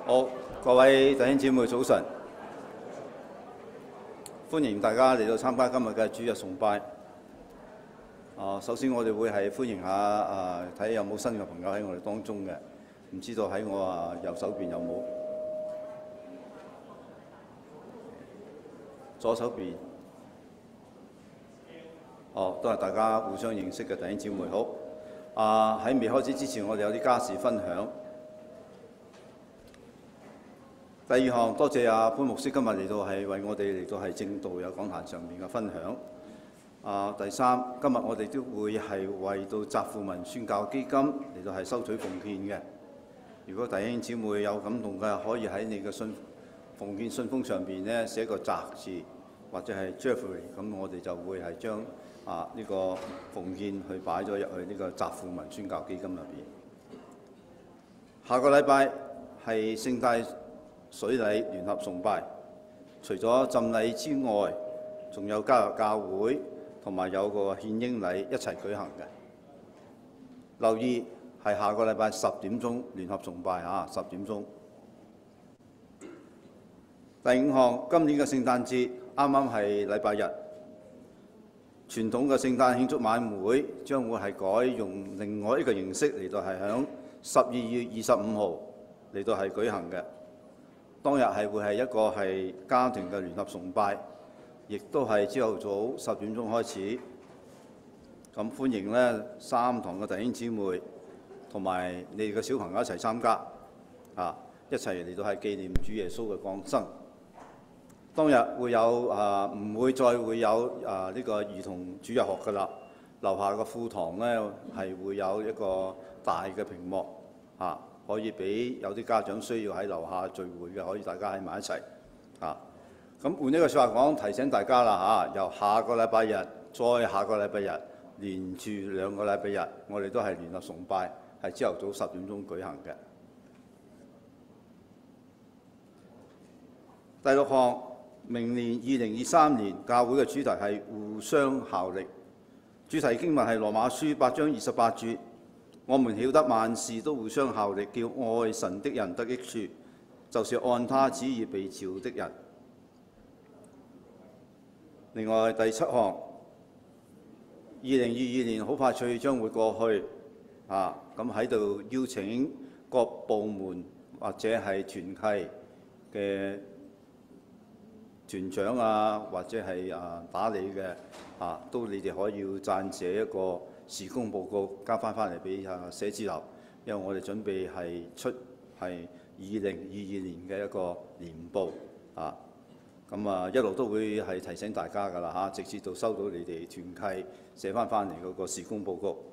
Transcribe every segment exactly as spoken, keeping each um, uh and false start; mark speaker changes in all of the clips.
Speaker 1: 好，各位弟兄姊妹早晨，歡迎大家嚟到參加今日嘅主日崇拜。啊，首先我哋會係歡迎下啊，睇有冇新嘅朋友喺我哋當中嘅，唔知道喺我啊右手邊有冇？左手邊，哦，都係大家互相認識嘅弟兄姊妹。好，啊喺未開始之前，我哋有啲家事分享。第二項，多謝阿潘牧師今日嚟到係為我哋嚟到係正道有講壇上面嘅分享。啊，第三，今日我哋都會係為到澤富民宣教基金嚟到係收取奉獻嘅。如果弟兄姊妹有感動嘅，可以喺你嘅信奉獻信封上邊咧寫個澤字，或者係 Jeffrey， 咁我哋就會係將啊呢個奉獻去擺咗入去呢個澤富民宣教基金入邊。下個禮拜係聖誕水禮聯合崇拜，除咗浸禮之外，仲有加入教會同埋有個獻嬰禮一齊舉行嘅。留意係下個禮拜十點鐘聯合崇拜啊，十點鐘。第五項，今年嘅聖誕節啱啱係禮拜日，傳統嘅聖誕慶祝晚會將會係改用另外一個形式嚟到係響十二月二十五號嚟到係舉行嘅。當日係會係一個係家庭嘅聯合崇拜，亦都係朝頭早十點鐘開始。咁歡迎呢三堂嘅弟兄姊妹同埋你哋嘅小朋友一齊參加，啊，一齊嚟到係紀念主耶穌嘅降生。當日會有啊，唔會再會有啊呢個兒童主日學㗎啦。樓下個課堂呢係會有一個大嘅屏幕，啊。可以俾有啲家長需要喺樓下聚會嘅，可以大家喺埋一齊啊。咁換一個説話講，提醒大家啦嚇，由下個禮拜日再下個禮拜日，連住兩個禮拜日，我哋都係聯合崇拜，係朝頭早十點鐘舉行嘅。第六項，明年二零二三年教會嘅主題係互相效力，主題經文係羅馬書八章二十八節。我們曉得萬事都互相效力，叫愛神的人得益處，就是按他旨意被召的人。另外第七項，二零二二年好快脆將會過去，啊，咁喺度邀請各部門或者係團契嘅團長啊，或者係啊打理嘅啊，都你哋可以撰寫一個事工報告交翻翻嚟俾啊寫字樓，因為我哋準備係出係二零二二年嘅一個年報啊，咁啊一路都會係提醒大家㗎啦嚇，直至到收到你哋團契寫翻翻嚟嗰個事工報告。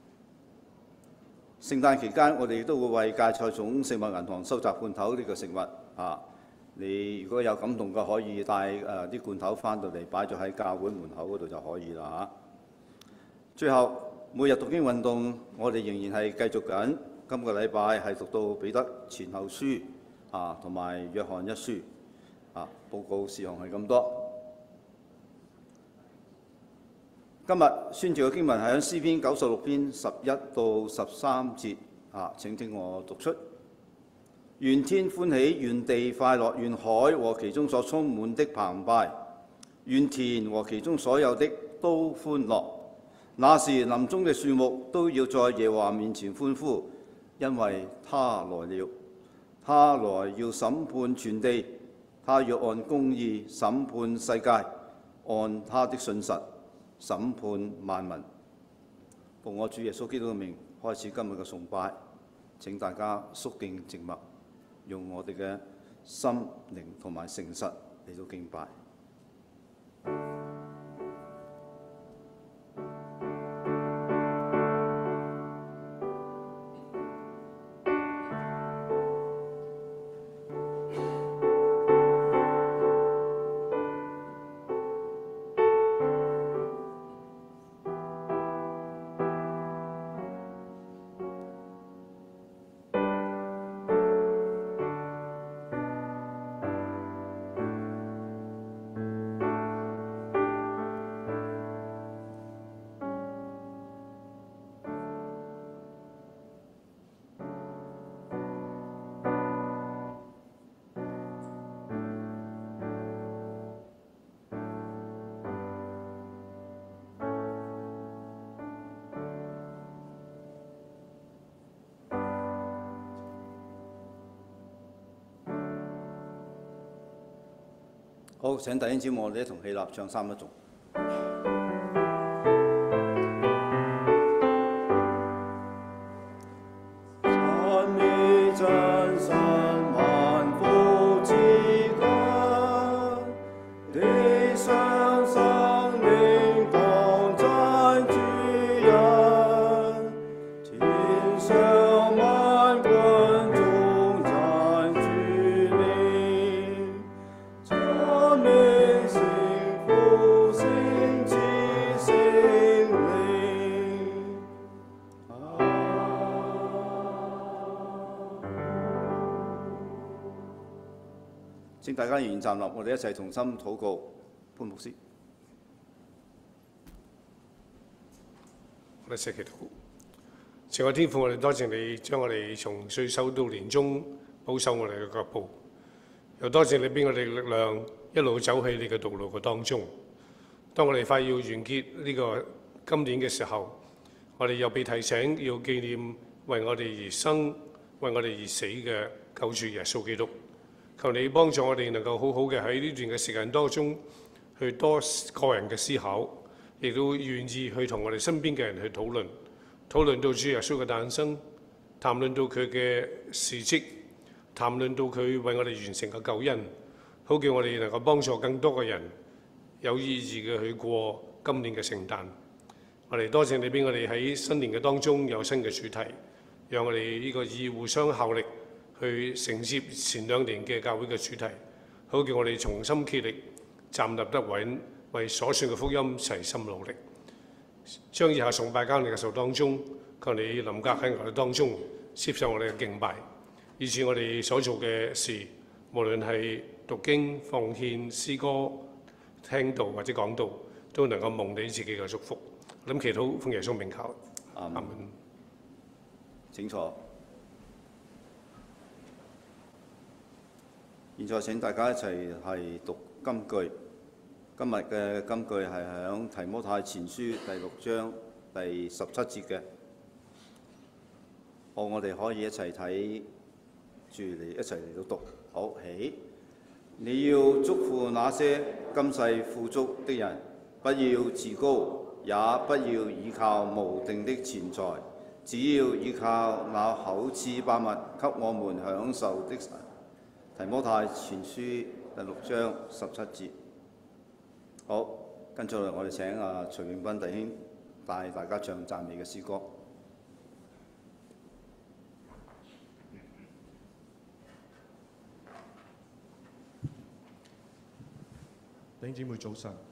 Speaker 1: 聖誕期間，我哋都會為芥菜種食物銀行收集罐頭呢個食物啊。你如果有感動嘅，可以帶誒啲罐頭翻到嚟擺咗喺教會門口嗰度就可以啦嚇。最後，每日讀經運動，我哋仍然係繼續緊。今個禮拜係讀到彼得前後書啊，同埋約翰一書啊。報告事項係咁多。今日宣召嘅經文係喺詩篇九十六篇十一到十三節啊。請聽我讀出：願天歡喜，願地快樂，願海和其中所充滿的澎湃，願田和其中所有的都歡樂。那時林中嘅樹木都要在耶和華面前歡呼，因為他來了。他來要審判全地，他要按公義審判世界，按他的信實審判萬民。奉我主耶穌基督嘅名開始今日嘅崇拜，請大家肅敬靜默，用我哋嘅心靈同埋誠實嚟到敬拜。 好，請弟兄姊妹，我哋一同起立唱三一頌。讚美真神萬福之根，地上生命當讚主人，天上萬軍中讚主名，讚美聖父聖子聖靈。請大家仍然站立，我哋一齊同心禱告。潘牧師，
Speaker 2: 我哋一齊祈禱。慈愛天父，我哋多謝你將我哋從歲首到年終保守我哋嘅腳步，又多謝你俾我哋力量一路走喺你嘅道路嘅當中。當我哋快要完結呢個今年嘅時候，我哋又被提醒要紀念為我哋而生、為我哋而死嘅救主耶穌基督。求你幫助我哋能夠好好嘅喺呢段嘅時間當中，去多個人嘅思考，亦都願意去同我哋身邊嘅人去討論，討論到主耶穌嘅誕生，談論到佢嘅事蹟，談論到佢為我哋完成嘅救恩，好叫我哋能夠幫助更多嘅人有意義嘅去過今年嘅聖誕。我哋多謝你俾我哋喺新年嘅當中有新嘅主題，讓我哋呢個以互相效力去承接前兩年嘅教會嘅主題，好叫我哋重新竭力站立得穩，為所信嘅福音齊心努力。將以下崇拜交你嘅手當中，求你臨格喺我哋當中接受我哋嘅敬拜，以至我哋所做嘅事，無論係讀經、奉獻、詩歌、聽道或者講道，都能夠蒙你自己嘅祝福。我諗祈禱奉耶穌名求，阿門。
Speaker 1: 請坐。現在請大家一齊係讀金句。今日嘅金句係響提摩太前書第六章第十七節嘅。好，我哋可以一齊睇住嚟一齊嚟到讀。好，起！你要囑咐那些今世富足的人，不要自高，也不要倚靠無定的錢財，只要依靠那厚賜百物給我們享受的神。提摩太前書第六章十七節。好，跟住嚟我哋請啊徐永斌弟兄帶大家唱讚美嘅詩歌。
Speaker 3: 弟兄姊妹早晨。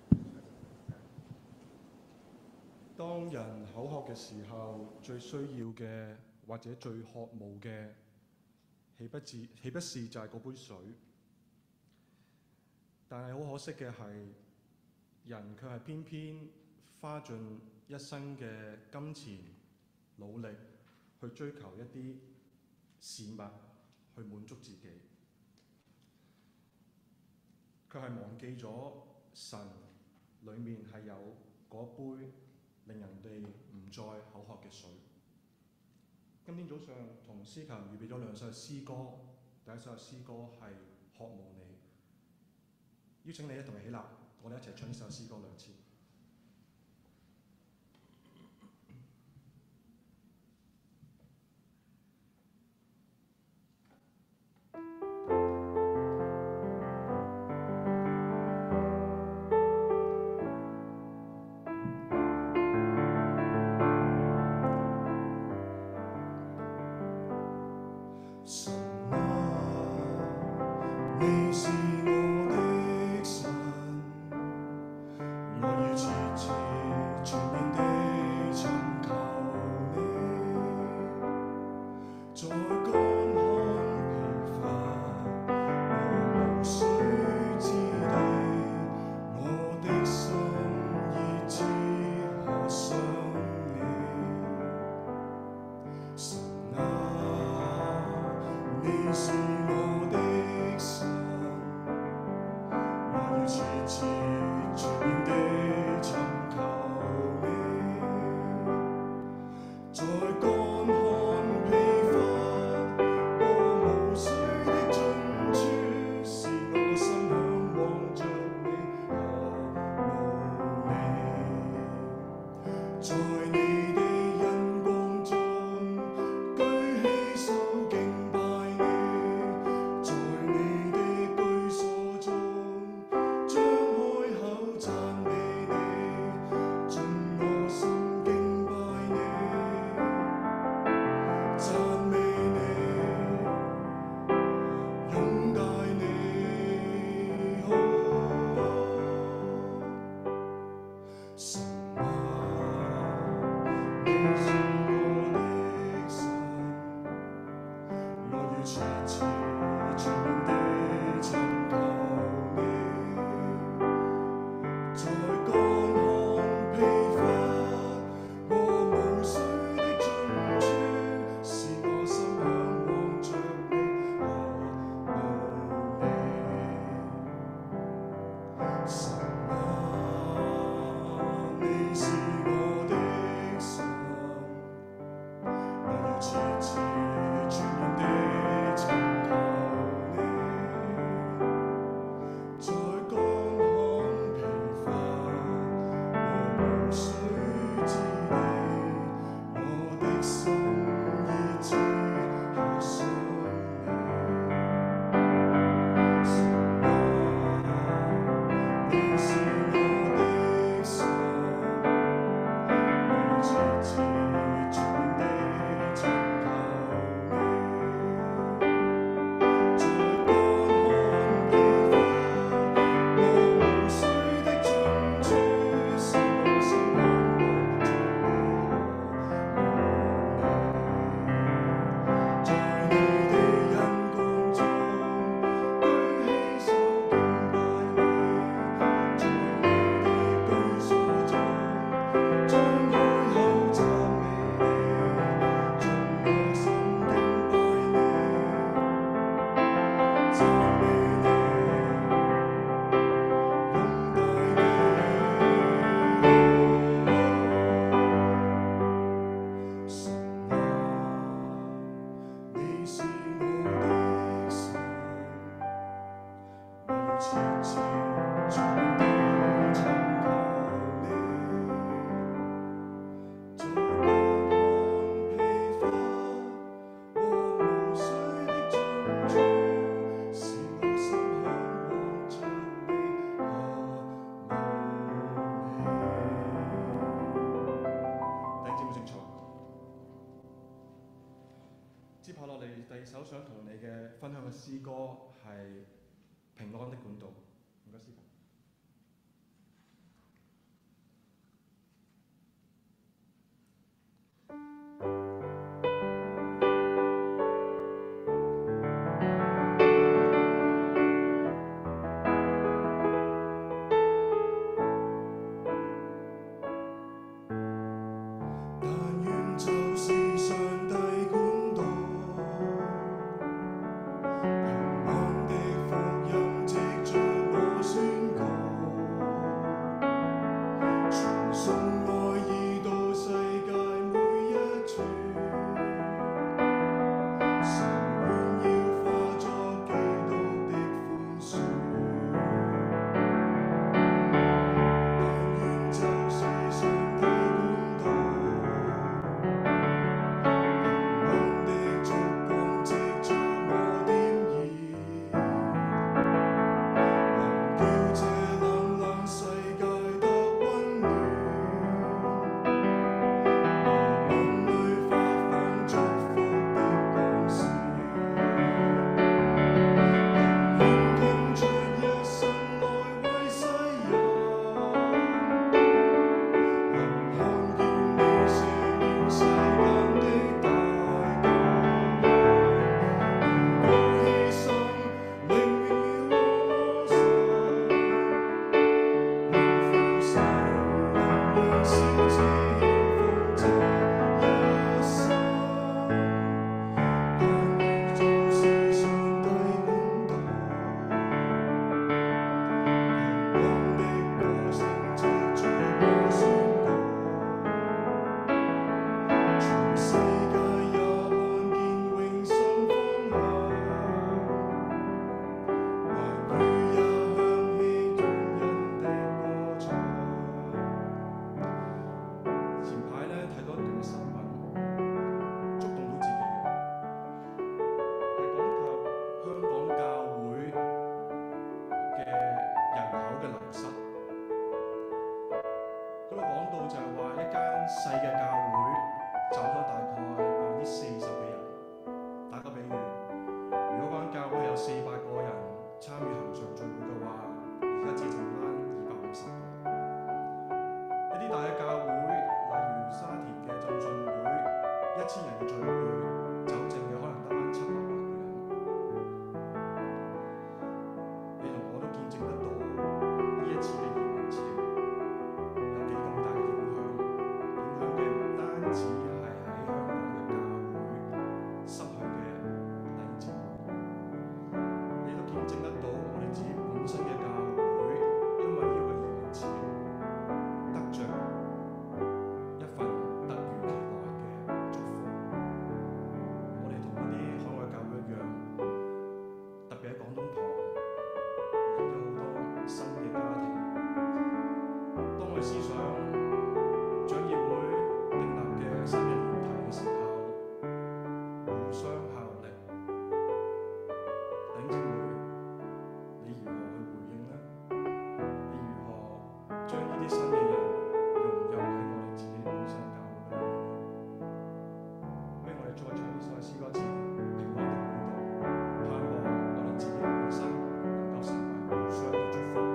Speaker 3: 當人口渴嘅時候，最需要嘅或者最渴慕嘅，豈不是豈不是就係嗰杯水？但係好可惜嘅係，人卻係偏偏花盡一生嘅金錢、努力去追求一啲事物去滿足自己，卻係忘記咗神裡面係有嗰杯令人哋唔再口渴嘅水。今天早上同司琴預備咗兩首詩歌，第一首詩歌係渴慕你，邀請你一同起立，我哋一齊唱呢首詩歌兩次。
Speaker 4: 你是我的神，我
Speaker 3: 神啊，你是我的神，我要切切全面地尋求你，在乾旱疲乏和無水的盡處，是我心向往着你渴慕你。神啊，你是我的神，我要切切全然地尋求你，在乾旱疲乏和無水之地，我的心熱切渴想你。神啊，你是我的神，我要切切全然地尋求你，在乾旱疲乏和無水的盡處，是我心向往着你渴慕你，在你的恩光中舉起手敬拜你，在你的居所中張開口讚美你，從我心敬拜你，讚美你，擁戴你。神啊，你是我的神，我要切切全然地尋求你，在乾旱疲乏和無水的盡處，是我心向往着你渴慕你。弟兄姊妹請坐。接下落嚟，第二首想同你嘅分享嘅詩歌係平安的管道。唔該，司琴。但願就是上帝管道，平安的福音藉着我宣告，傳送愛意到世界每一處，神願要化作基督的寬恕。但願就是上帝管道，平安的燭光藉着我點燃，能叫這冷冷世界得溫暖，我夢裏發放祝福的光線，能傾出一生來為世人，能看見你赦免世間的大惡，能過犧牲，榮耀我神，願父神能讓小子獻奉這一生，但願就是上帝管道，平安的歌聲藉着我宣告，全世界也看見永生方向，寰宇也響起感恩的歌唱。前排咧睇到一段新聞，觸動到自己嘅，係講及香港教會嘅人口嘅流失。嗰度講到就係話一間細嘅教會走咗大概百分之四十嘅人。打個比喻，如果嗰間教會有四百個人參與恆常聚會嘅話，而家只剩翻二百五十個。 大嘅教會，例如沙田嘅浸信會，一千人嘅聚會，走剩嘅可能得翻七八百個人。你同我都見證得到呢一次嘅移民潮有幾咁大嘅影響，影響嘅唔單止係喺香港嘅教會失去嘅弟兄姊妹，你都見證得到我哋自己本身嘅教會，因為呢個移民潮得着一份突如其來嘅祝福。我哋同嗰啲海外教會一樣，特別喺廣東堂嚟咗好多新嘅家庭。當我哋思想長業會訂立嘅新嘅年題嘅時候，互相效力，弟兄姊妹，你如何去回應呢？你如何將呢啲新嘅人融入喺我哋自己本身教會裏面呢？俾我哋再唱呢首詩歌詞，平安的管道，盼望我哋自己本身能夠成為互相嘅祝福。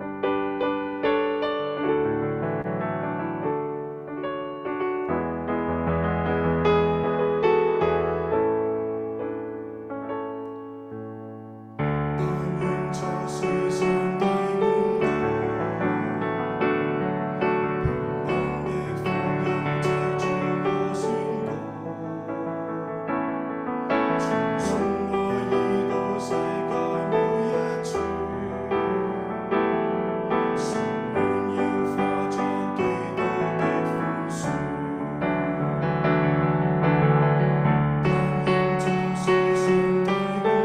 Speaker 3: 但願在世上的管道，平安的福音藉著我宣告，傳信愛意到世界每一處，神願要化作基督的寬恕。但願在世上的管道，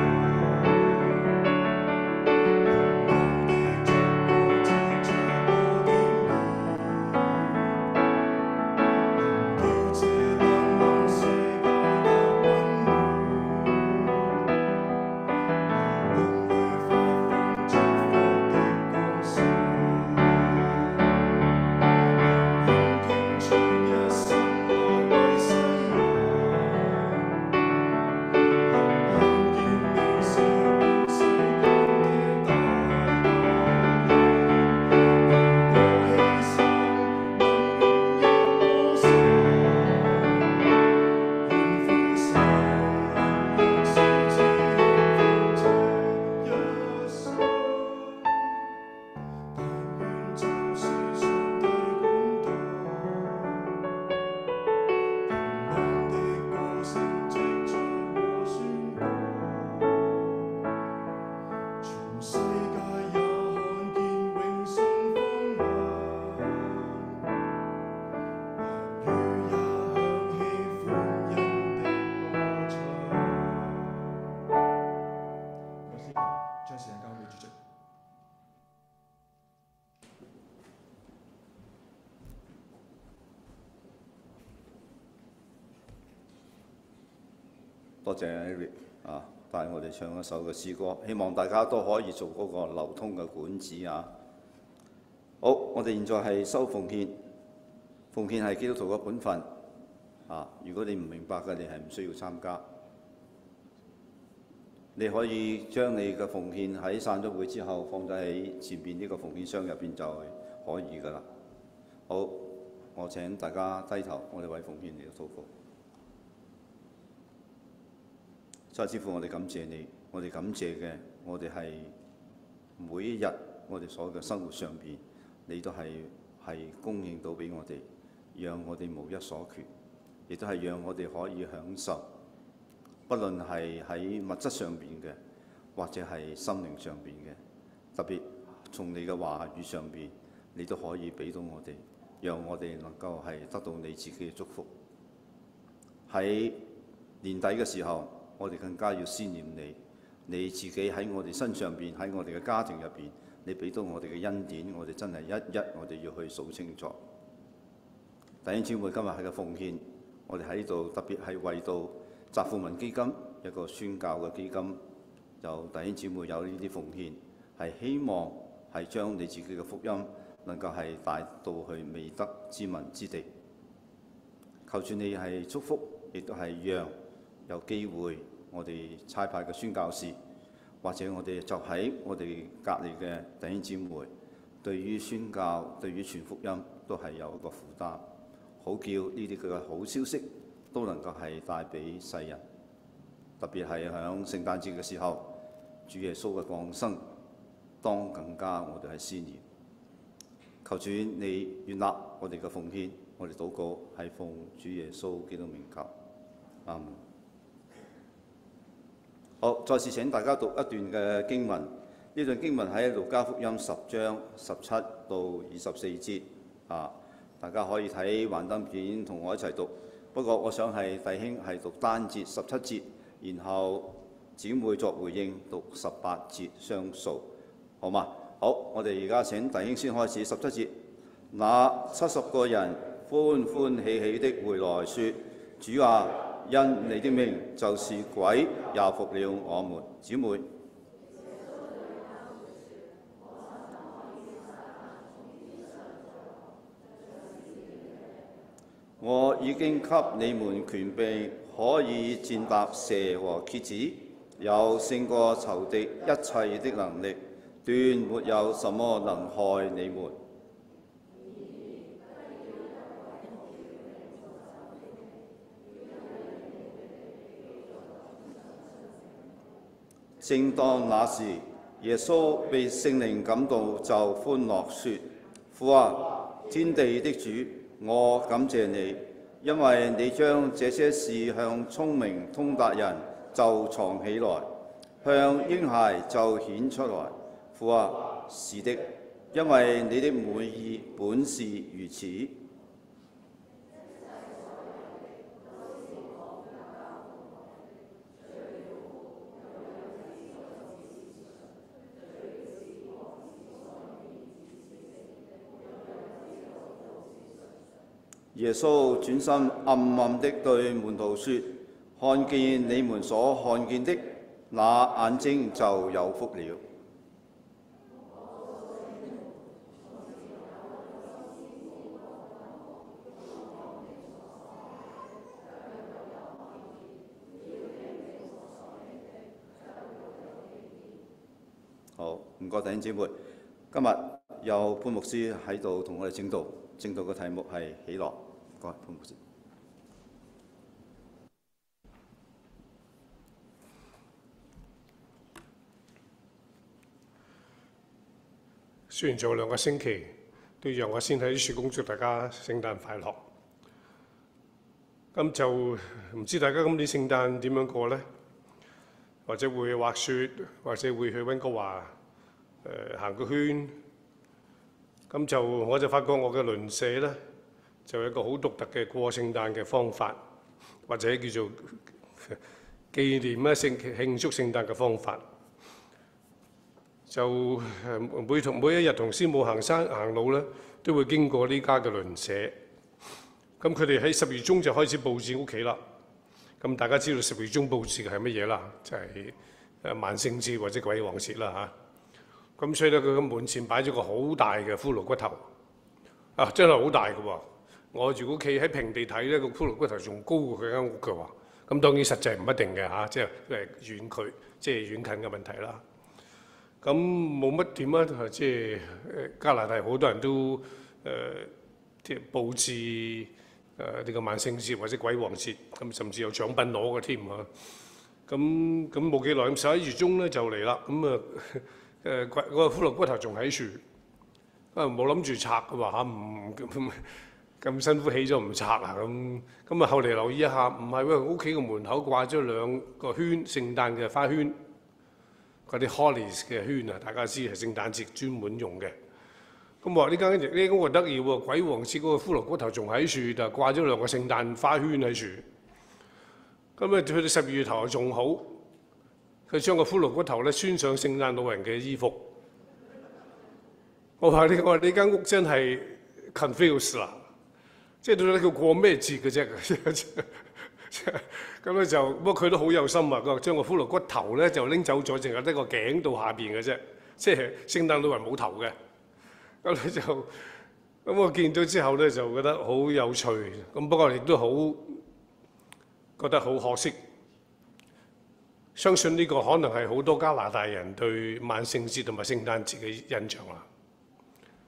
Speaker 3: 將時間交俾主席。
Speaker 1: 多謝 Eric 啊，帶我哋唱一首嘅詩歌，希望大家都可以做嗰個流通嘅管子啊。好，我哋現在係收奉獻，奉獻係基督徒嘅本分啊。如果你唔明白嘅，你係唔需要參加。你可以將你嘅奉獻喺散咗會之後放咗喺前邊呢個奉獻箱入邊就可以㗎啦。好，我請大家低頭，我哋為奉獻嚟禱告。再師父，我哋感謝你，我哋感謝嘅，我哋係每一日我哋所有嘅生活上邊，你都係係供應到俾我哋，讓我哋無一所缺，亦都係讓我哋可以享受。不論係喺物質上邊嘅，或者係心靈上邊嘅，特別從你嘅話語上邊，你都可以俾到我哋，讓我哋能夠係得到你自己嘅祝福。喺年底嘅時候，我哋更加要思念你，你自己喺我哋身上邊，喺我哋嘅家庭入邊，你俾到我哋嘅恩典，我哋真係一一我哋要去數清楚。弟兄姊妹，今日係個奉獻，我哋喺呢度特別係為到澤富民基金一個宣教嘅基金，有弟兄姊妹有呢啲奉獻，係希望係將你自己嘅福音能夠係帶到去未得之民之地。求住你係祝福，亦都係讓有機會我哋差派嘅宣教士，或者我哋就喺我哋隔離嘅弟兄姊妹， 對於宣教、對於傳福音都係有一個負擔，好叫呢啲嘅好消息都能夠係帶俾世人。特別係響聖誕節嘅時候，主耶穌嘅降生，當更加我哋係思念。求主你悅納我哋嘅奉獻，我哋禱告係奉主耶穌基督名求。阿門。好，再次請大家讀一段嘅經文。呢段經文喺路加福音十章十七到二十四節啊，大家可以睇幻燈片同我一齊讀。不過我想係弟兄係讀單節十七節，然後姊妹作回應讀十八節雙數，好嗎？好，我哋而家請弟兄先開始十七節。那七十個人歡歡喜喜的回來說：主啊，因你的名，就是鬼也服了我們。姊妹，我已經給你們權柄，可以踐踏蛇和蠍子，有勝過仇敵一切的能力，斷沒有什麼能害你們。正當那時，耶穌被聖靈感動，就歡樂說：父啊，天地的主，我感謝你，因為你將這些事向聰明通達人就藏起來，向嬰孩就顯出來。父啊，是的，因為你的美意本是如此。耶穌轉身暗暗的對門徒說：看見你們所看見的，那眼睛就有福了。好，唔該弟兄姊妹，今日有潘牧師喺度同我哋證道，證道嘅題目係喜樂。唔該，潘牧師。
Speaker 2: 雖然仲有兩個星期，都讓我先喺樹恭祝大家聖誕快樂。咁就唔知大家今年聖誕點樣過呢？或者會滑雪，或者會去溫哥華誒、呃、行個圈。咁就我就發覺我嘅鄰舍咧，就有一個好獨特嘅過聖誕嘅方法，或者叫做紀念咧聖慶祝聖誕嘅方法。就每同每一日同師母行山行路咧，都會經過呢家嘅鄰舍。咁佢哋喺十月中就開始佈置屋企啦。咁大家知道十月中佈置嘅係乜嘢啦？就係誒萬聖節或者鬼王節啦嚇。咁所以咧，佢嘅門前擺咗個好大嘅骷髏骨頭，啊真係好大嘅喎！我如果企喺平地睇咧，個骷髏骨頭仲高過佢間屋嘅喎。咁當然實際唔一定嘅嚇，即係誒遠距，即係遠近嘅問題啦。咁冇乜點啊，即係加拿大好多人都誒即係佈置誒呢個萬聖節或者鬼王節，咁甚至有獎品攞嘅添嚇。咁咁冇幾耐，咁十一月中咧就嚟啦。咁啊誒嗰個骷髏骨頭仲喺樹，啊冇諗住拆嘅話嚇，唔咁咁辛苦起咗唔拆啊咁。咁啊後嚟留意一下，唔係喎，屋企個門口掛咗兩個圈，聖誕嘅花圈。嗰啲 Hollies 嘅圈啊，大家知係聖誕節專門用嘅。咁話呢間呢間屋得意喎，鬼王節嗰個骷髏骨頭仲喺樹，就掛咗兩個聖誕花圈喺樹。咁啊，去到十二月頭仲好，佢將個骷髏骨頭咧穿上聖誕老人嘅衣服。我話呢我話呢間屋真係 confuse 啦，即係到底佢過咩節嘅啫？咁咧就，不過佢都好有心啊！佢將個骷髏骨頭咧就拎走咗，淨係得個頸到下邊嘅啫，即係聖誕老人冇頭嘅。咁咧就，咁我見到之後咧就覺得好有趣。咁不過亦都好覺得好可惜。相信呢個可能係好多加拿大人對萬聖節同埋聖誕節嘅印象啦。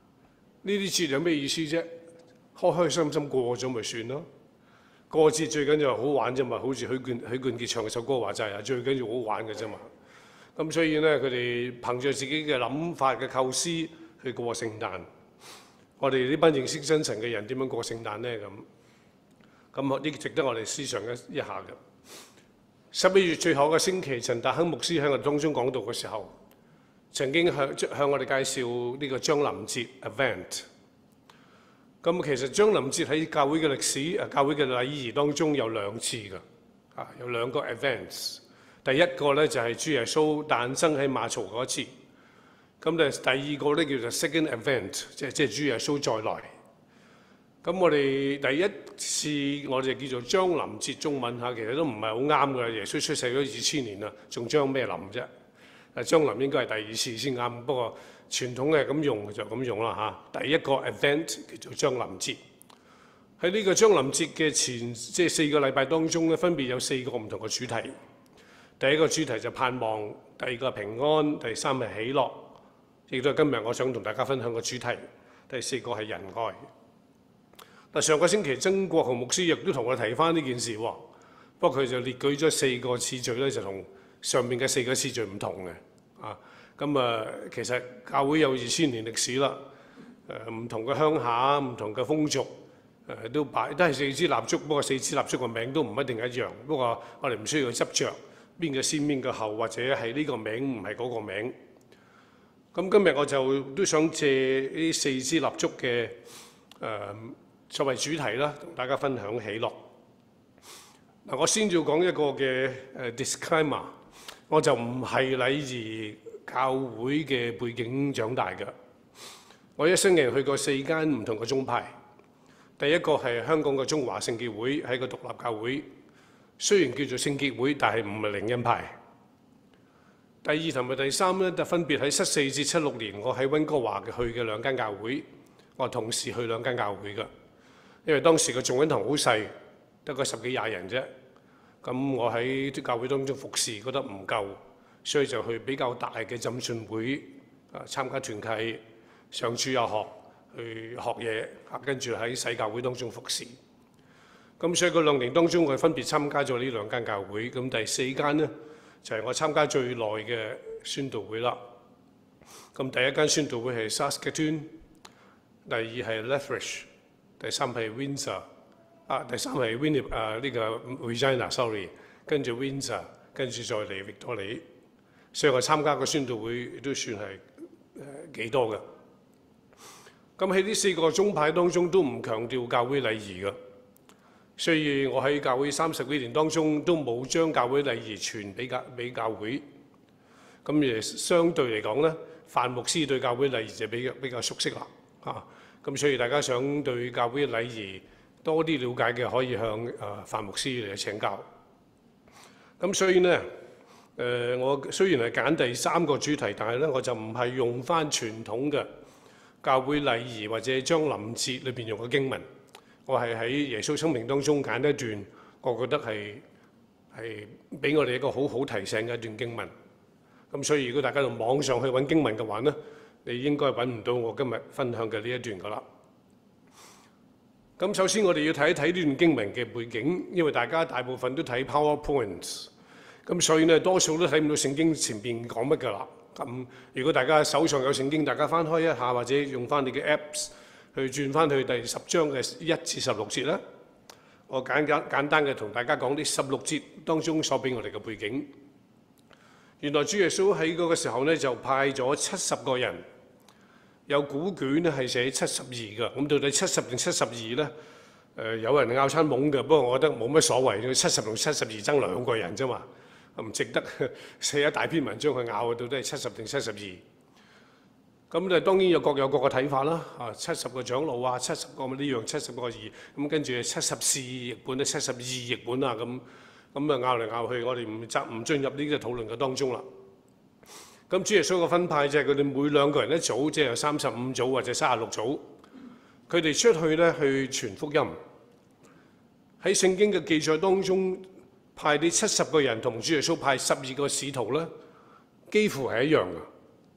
Speaker 2: 呢啲節有咩意思啫？開開心心過咗咪算咯。過節最緊要係好玩啫嘛，好似許冠許冠傑唱首歌話齋啊，最緊要好玩嘅啫嘛。咁所以咧，佢哋憑著自己嘅諗法嘅構思去過聖誕。我哋呢班認識真神嘅人點樣過聖誕咧？咁咁呢值得我哋思想一一下嘅。十一月最後嘅星期，陳達亨牧師喺我哋當中講道嘅時候，曾經向向我哋介紹呢個將臨節 event。咁其實將臨節喺教會嘅歷史、誒教會嘅禮儀當中有兩次㗎，啊有兩個 events。第一個咧就係主耶穌誕生喺馬槽嗰一次，咁咧第二個咧叫做 second event，即係即係主耶穌再來。咁我哋第一次我哋叫做將臨節，中文嚇其實都唔係好啱㗎。耶穌出世咗二千年啦，仲將咩臨啫？誒將臨應該係第二次先啱，不過傳統嘅咁用就咁用啦嚇。第一個 event 叫做將臨節，喺呢個將臨節嘅前即係四個禮拜當中咧，分別有四個唔同嘅主題。第一個主題就盼望，第二個係平安，第三係喜樂，亦都係今日我想同大家分享嘅主題。第四個係仁愛。嗱，上個星期曾國豪牧師亦都同我提翻呢件事喎，不過佢就列舉咗四個次序咧，就同上面嘅四個次序唔同嘅。啊，咁啊，其實教會有二千年歷史啦，誒唔同嘅鄉下、唔同嘅風俗，誒都擺都係四支蠟燭，不過四支蠟燭個名都唔一定一樣。不過我哋唔需要執着邊個先邊個後，或者係呢個名唔係嗰個名。咁今日我就都想借呢四支蠟燭嘅誒作為主題啦，同大家分享喜樂。嗱，我先要講一個嘅誒 disclaimer， 我就唔係禮儀教會嘅背景長大嘅。我一生人去過四間唔同嘅宗派，第一個係香港嘅中華聖潔會，係個獨立教會。雖然叫做聖潔會，但係唔係靈恩派。第二同埋第三咧，就分別喺七四至七六年，我喺溫哥華嘅去嘅兩間教會，我同時去兩間教會㗎。因為當時個眾恩堂好細，得個十幾廿人啫。咁我喺啲教會當中服侍，覺得唔夠，所以就去比較大嘅浸信會啊，參加團契、上主日學、去學嘢，啊跟住喺細教會當中服侍。咁所以嗰兩年當中，我分別參加咗呢兩間教會。咁第四間呢，就係、是、我參加最耐嘅宣道會啦。咁第一間宣道會係 Saskatoon， 第二係 Lethbridge， 第三係 Windsor， 啊第三係 Winnipeg 啊呢個 Regina，sorry， 跟住 Windsor， 跟住再嚟域多利。所以我參加嘅宣道會都算係誒幾多嘅。咁喺呢四個宗派當中，都唔強調教會禮儀嘅。所以我喺教會三十幾年當中都冇將教會禮儀傳俾教俾教會。咁誒相對嚟講咧，范牧師對教會禮儀就比較比較熟悉啦。嚇，咁所以大家想對教會禮儀多啲了解嘅，可以向誒范牧師嚟請教。咁所以咧，誒我雖然係揀第三個主題，但係咧我就唔係用翻傳統嘅教會禮儀或者將臨節裏邊用嘅經文。我係喺耶穌生命當中揀一段，我覺得係係俾我哋一個好好提醒嘅一段經文。咁所以如果大家到網上去揾經文嘅話咧，你應該揾唔到我今日分享嘅呢一段噶啦。咁首先我哋要睇一睇呢段經文嘅背景，因為大家大部分都睇 PowerPoint， 咁所以咧多數都睇唔到聖經前邊講乜噶啦。咁如果大家手上有聖經，大家翻開一下或者用翻你嘅 Apps。去轉翻去第十章嘅一至十六節啦。我簡簡簡單嘅同大家講啲十六節當中所俾我哋嘅背景。原來主耶穌喺嗰個時候咧就派咗七十個人，有古卷咧係寫七十二嘅。咁到底七十定七十二咧？誒有人拗餐懵嘅，不過我覺得冇乜所謂。七十同七十二爭兩個人啫嘛，唔值得寫一大篇文章去拗。到底係七十定七十二？咁就當然有各有各嘅睇法啦。啊，七十個長老啊，七十個呢樣，七十個二，咁跟住七十四譯本咧，七十二譯本啊，咁咁啊拗嚟拗去，我哋唔集唔進入呢個討論嘅當中啦。咁主耶穌嘅分派就係佢哋每兩個人一組，即係有三十五組或者三十六組，佢哋出去咧去傳福音。喺聖經嘅記載當中，派啲七十個人同主耶穌派十二個使徒咧，幾乎係一樣嘅。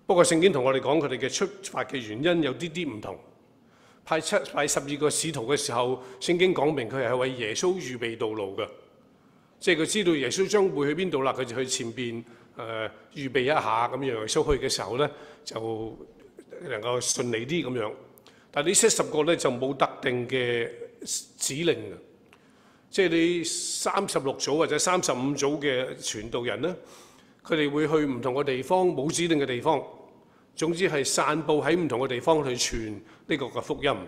Speaker 2: 不過聖經同我哋講佢哋嘅出發嘅原因有啲啲唔同。派七派十二個使徒嘅時候，聖經講明佢係為耶穌預備道路嘅，即係佢知道耶穌將會去邊度啦，佢就去前邊誒、呃、預備一下咁樣。耶穌去嘅時候咧，就能夠順利啲咁樣。但係呢七十個咧就冇特定嘅指令嘅，即係你三十六組或者三十五組嘅傳道人咧，佢哋會去唔同嘅地方，冇指定嘅地方。總之係散佈喺唔同嘅地方去傳呢個嘅福音。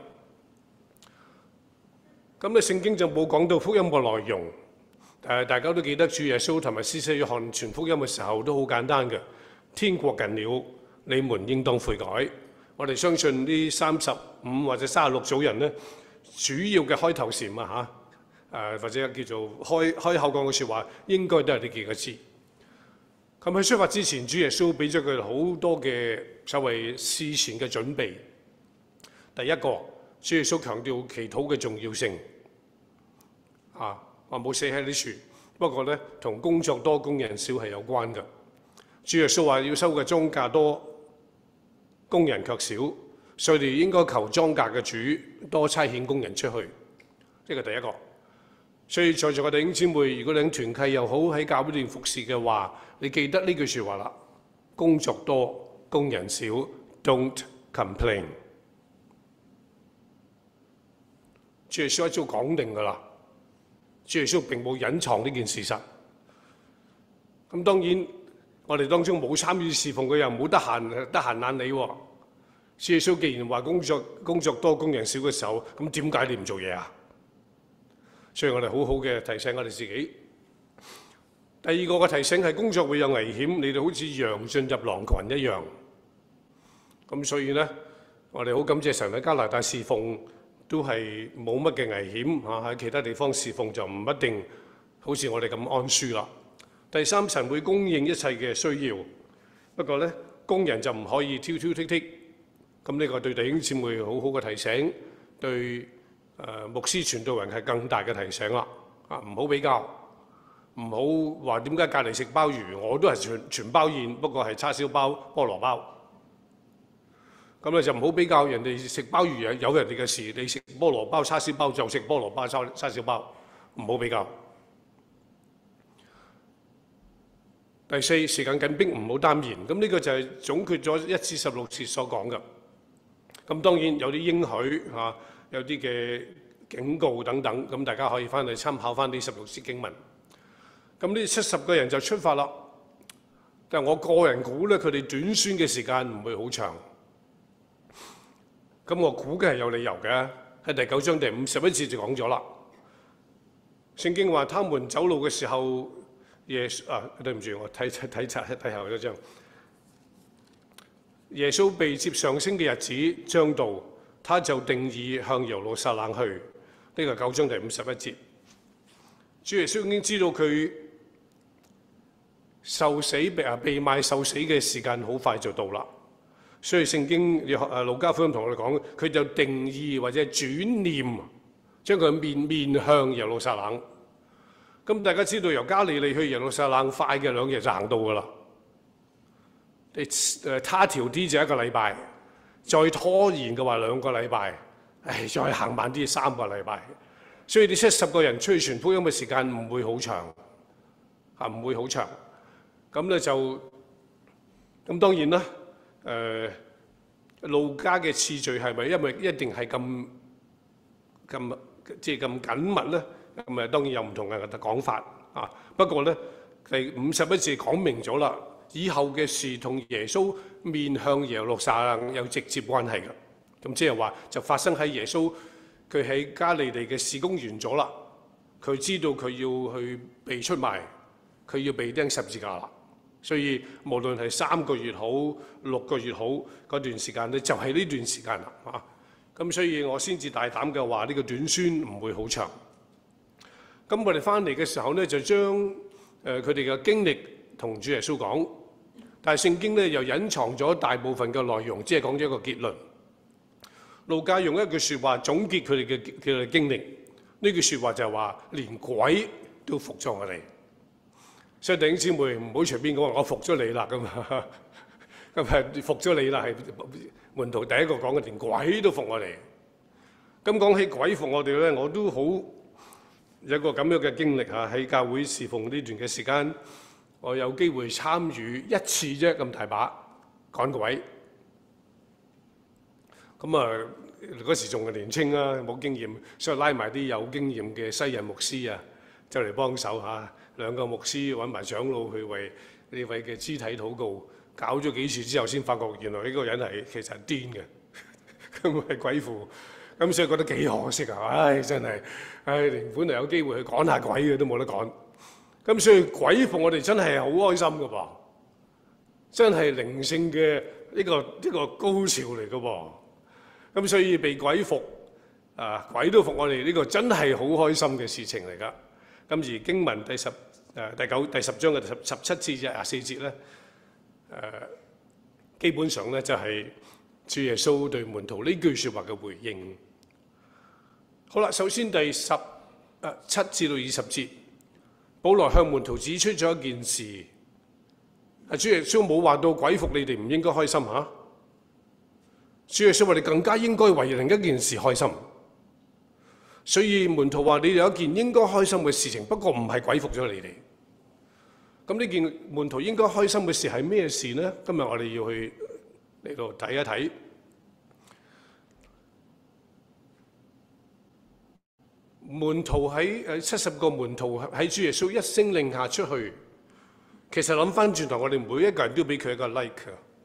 Speaker 2: 咁咧聖經就冇講到福音嘅內容。誒，大家都記得主耶穌同埋施洗約翰傳福音嘅時候都好簡單嘅。天國近了，你們應當悔改。我哋相信呢三十五或者三十六組人咧，主要嘅開頭禪啊嚇，誒或者叫做開開口講嘅説話，應該都係呢幾個字。咁喺出發之前，主耶穌俾咗佢哋好多嘅所謂事前嘅準備。第一個，主耶穌強調祈禱嘅重要性，啊，我冇寫喺呢處，不過咧同工作多工人少係有關嘅。主耶穌話要收嘅莊稼多，工人卻少，所以你應該求莊稼嘅主多差遣工人出去。呢個第一個。所以在座嘅弟兄姊妹，如果你喺團契又好，喺教會裏服侍嘅話，你記得呢句説話啦：工作多，工人少 ，Don't complain。主耶穌一早講定㗎啦，主耶穌並冇隱藏呢件事實。咁當然，我哋當中冇參與侍奉嘅又唔好得閒得閒懶理喎。主耶穌既然話工作工作多，工人少嘅時候，咁點解你唔做嘢啊？所以我哋好好嘅提醒我哋自己。第二個嘅提醒係工作會有危險，你哋好似羊進入狼群一樣。咁所以咧，我哋好感謝神喺加拿大侍奉都係冇乜嘅危險嚇，喺其他地方侍奉就唔一定好似我哋咁安舒啦。第三，神會供應一切嘅需要，不過咧工人就唔可以挑挑剔剔。咁呢個對弟兄姊妹好好嘅提醒，對誒、呃、牧師傳道人係更大嘅提醒啦。啊，唔好比較，唔好話點解隔離食鮑魚，我都係全全包宴，不過係叉燒包、菠蘿包。咁咧就唔好比較，人哋食鮑魚有人哋嘅事，你食菠蘿包、叉燒包就食菠蘿包、叉叉燒包，唔好比較。第四，時間緊迫，唔好耽延。咁呢個就係總結咗一至十六節所講嘅。咁當然有啲應許嚇、啊，有啲嘅警告等等，咁大家可以翻去參考翻呢十六節經文。咁呢七十個人就出發啦。但係我個人估咧，佢哋短宣嘅時間唔會好長。咁我估計係有理由嘅。喺第九章第五十一節就講咗啦。聖經話，他們走路嘅時候，耶穌啊，對唔住，我睇睇睇睇睇後一章。耶穌被接上升嘅日子將到，他就定意向耶路撒冷去。呢、這個九章第五十一節。主耶穌已經知道佢受死被啊被賣受死嘅時間好快就到啦，所以聖經誒路加福音同我哋講，佢就定意或者轉念，將佢面面向耶路撒冷。咁大家知道由加利利去耶路撒冷快嘅兩日就行到㗎啦。你誒他條啲就一個禮拜，再拖延嘅話兩個禮拜，唉，再行慢啲三個禮拜。所以你七十個人出去傳福音嘅時間唔會好長，啊唔會好長。咁咧就咁當然啦。誒、呃、路加嘅次序係咪因為一定係咁咁即係咁緊密咧？咁啊當然有唔同嘅講法啊。不過咧第五十一節講明咗啦，以後嘅事同耶穌面向耶路撒冷有直接關係嘅。咁即係話就發生喺耶穌佢喺加利利嘅事工完咗啦，佢知道佢要去被出賣，佢要被釘十字架啦。所以無論係三個月好、六個月好嗰段時間咧，就係呢段時間啦。啊，咁所以我先至大膽嘅話，呢個短宣唔會好長。咁我哋翻嚟嘅時候咧，就將誒佢哋嘅經歷同主耶穌講，但係聖經咧又隱藏咗大部分嘅內容，只係講咗一個結論。路加用一句説話總結佢哋嘅佢哋嘅經歷，呢句説話就係話連鬼都服咗我哋。所以弟兄姊妹唔好隨便講話我服咗你啦咁。咁咁啊服咗你啦，係門徒第一個講嘅，連鬼都服我哋。咁講起鬼服我哋咧，我都好有一個咁樣嘅經歷嚇，喺教會侍奉呢段嘅時間，我有機會參與一次啫，咁大把趕鬼。咁啊嗰時仲係年青啊，冇經驗，所以拉埋啲有經驗嘅西人牧師啊，就嚟幫手嚇。兩個牧師揾埋長老去為呢位嘅肢體禱告，搞咗幾次之後，先發覺原來呢個人係其實係癲嘅，咁係鬼附。咁所以覺得幾可惜啊！唉，真係，唉，連本嚟有機會去趕下鬼嘅都冇得趕。咁所以鬼服我哋真係好開心㗎噃，真係靈性嘅呢個呢個高潮嚟㗎噃。咁所以被鬼服啊，鬼都服我哋呢個真係好開心嘅事情嚟㗎。咁而經文第十誒第九第十章嘅十十七至廿四節咧，誒基本上咧就係主耶穌對門徒呢句説話嘅回應。好啦，首先第十誒七至到二十節，保羅向門徒指出咗一件事。啊，主耶穌冇話到鬼服你哋唔應該開心嚇。主耶穌話你更加應該為另一件事開心。所以門徒話你哋有一件應該開心嘅事情，不過唔係鬼服咗你哋。咁呢件門徒應該開心嘅事係咩事呢？今日我哋要去嚟到睇一睇。門徒喺誒七十個門徒喺主耶穌一聲令下出去，其實諗翻轉頭，我哋每一個人都俾佢一個 like。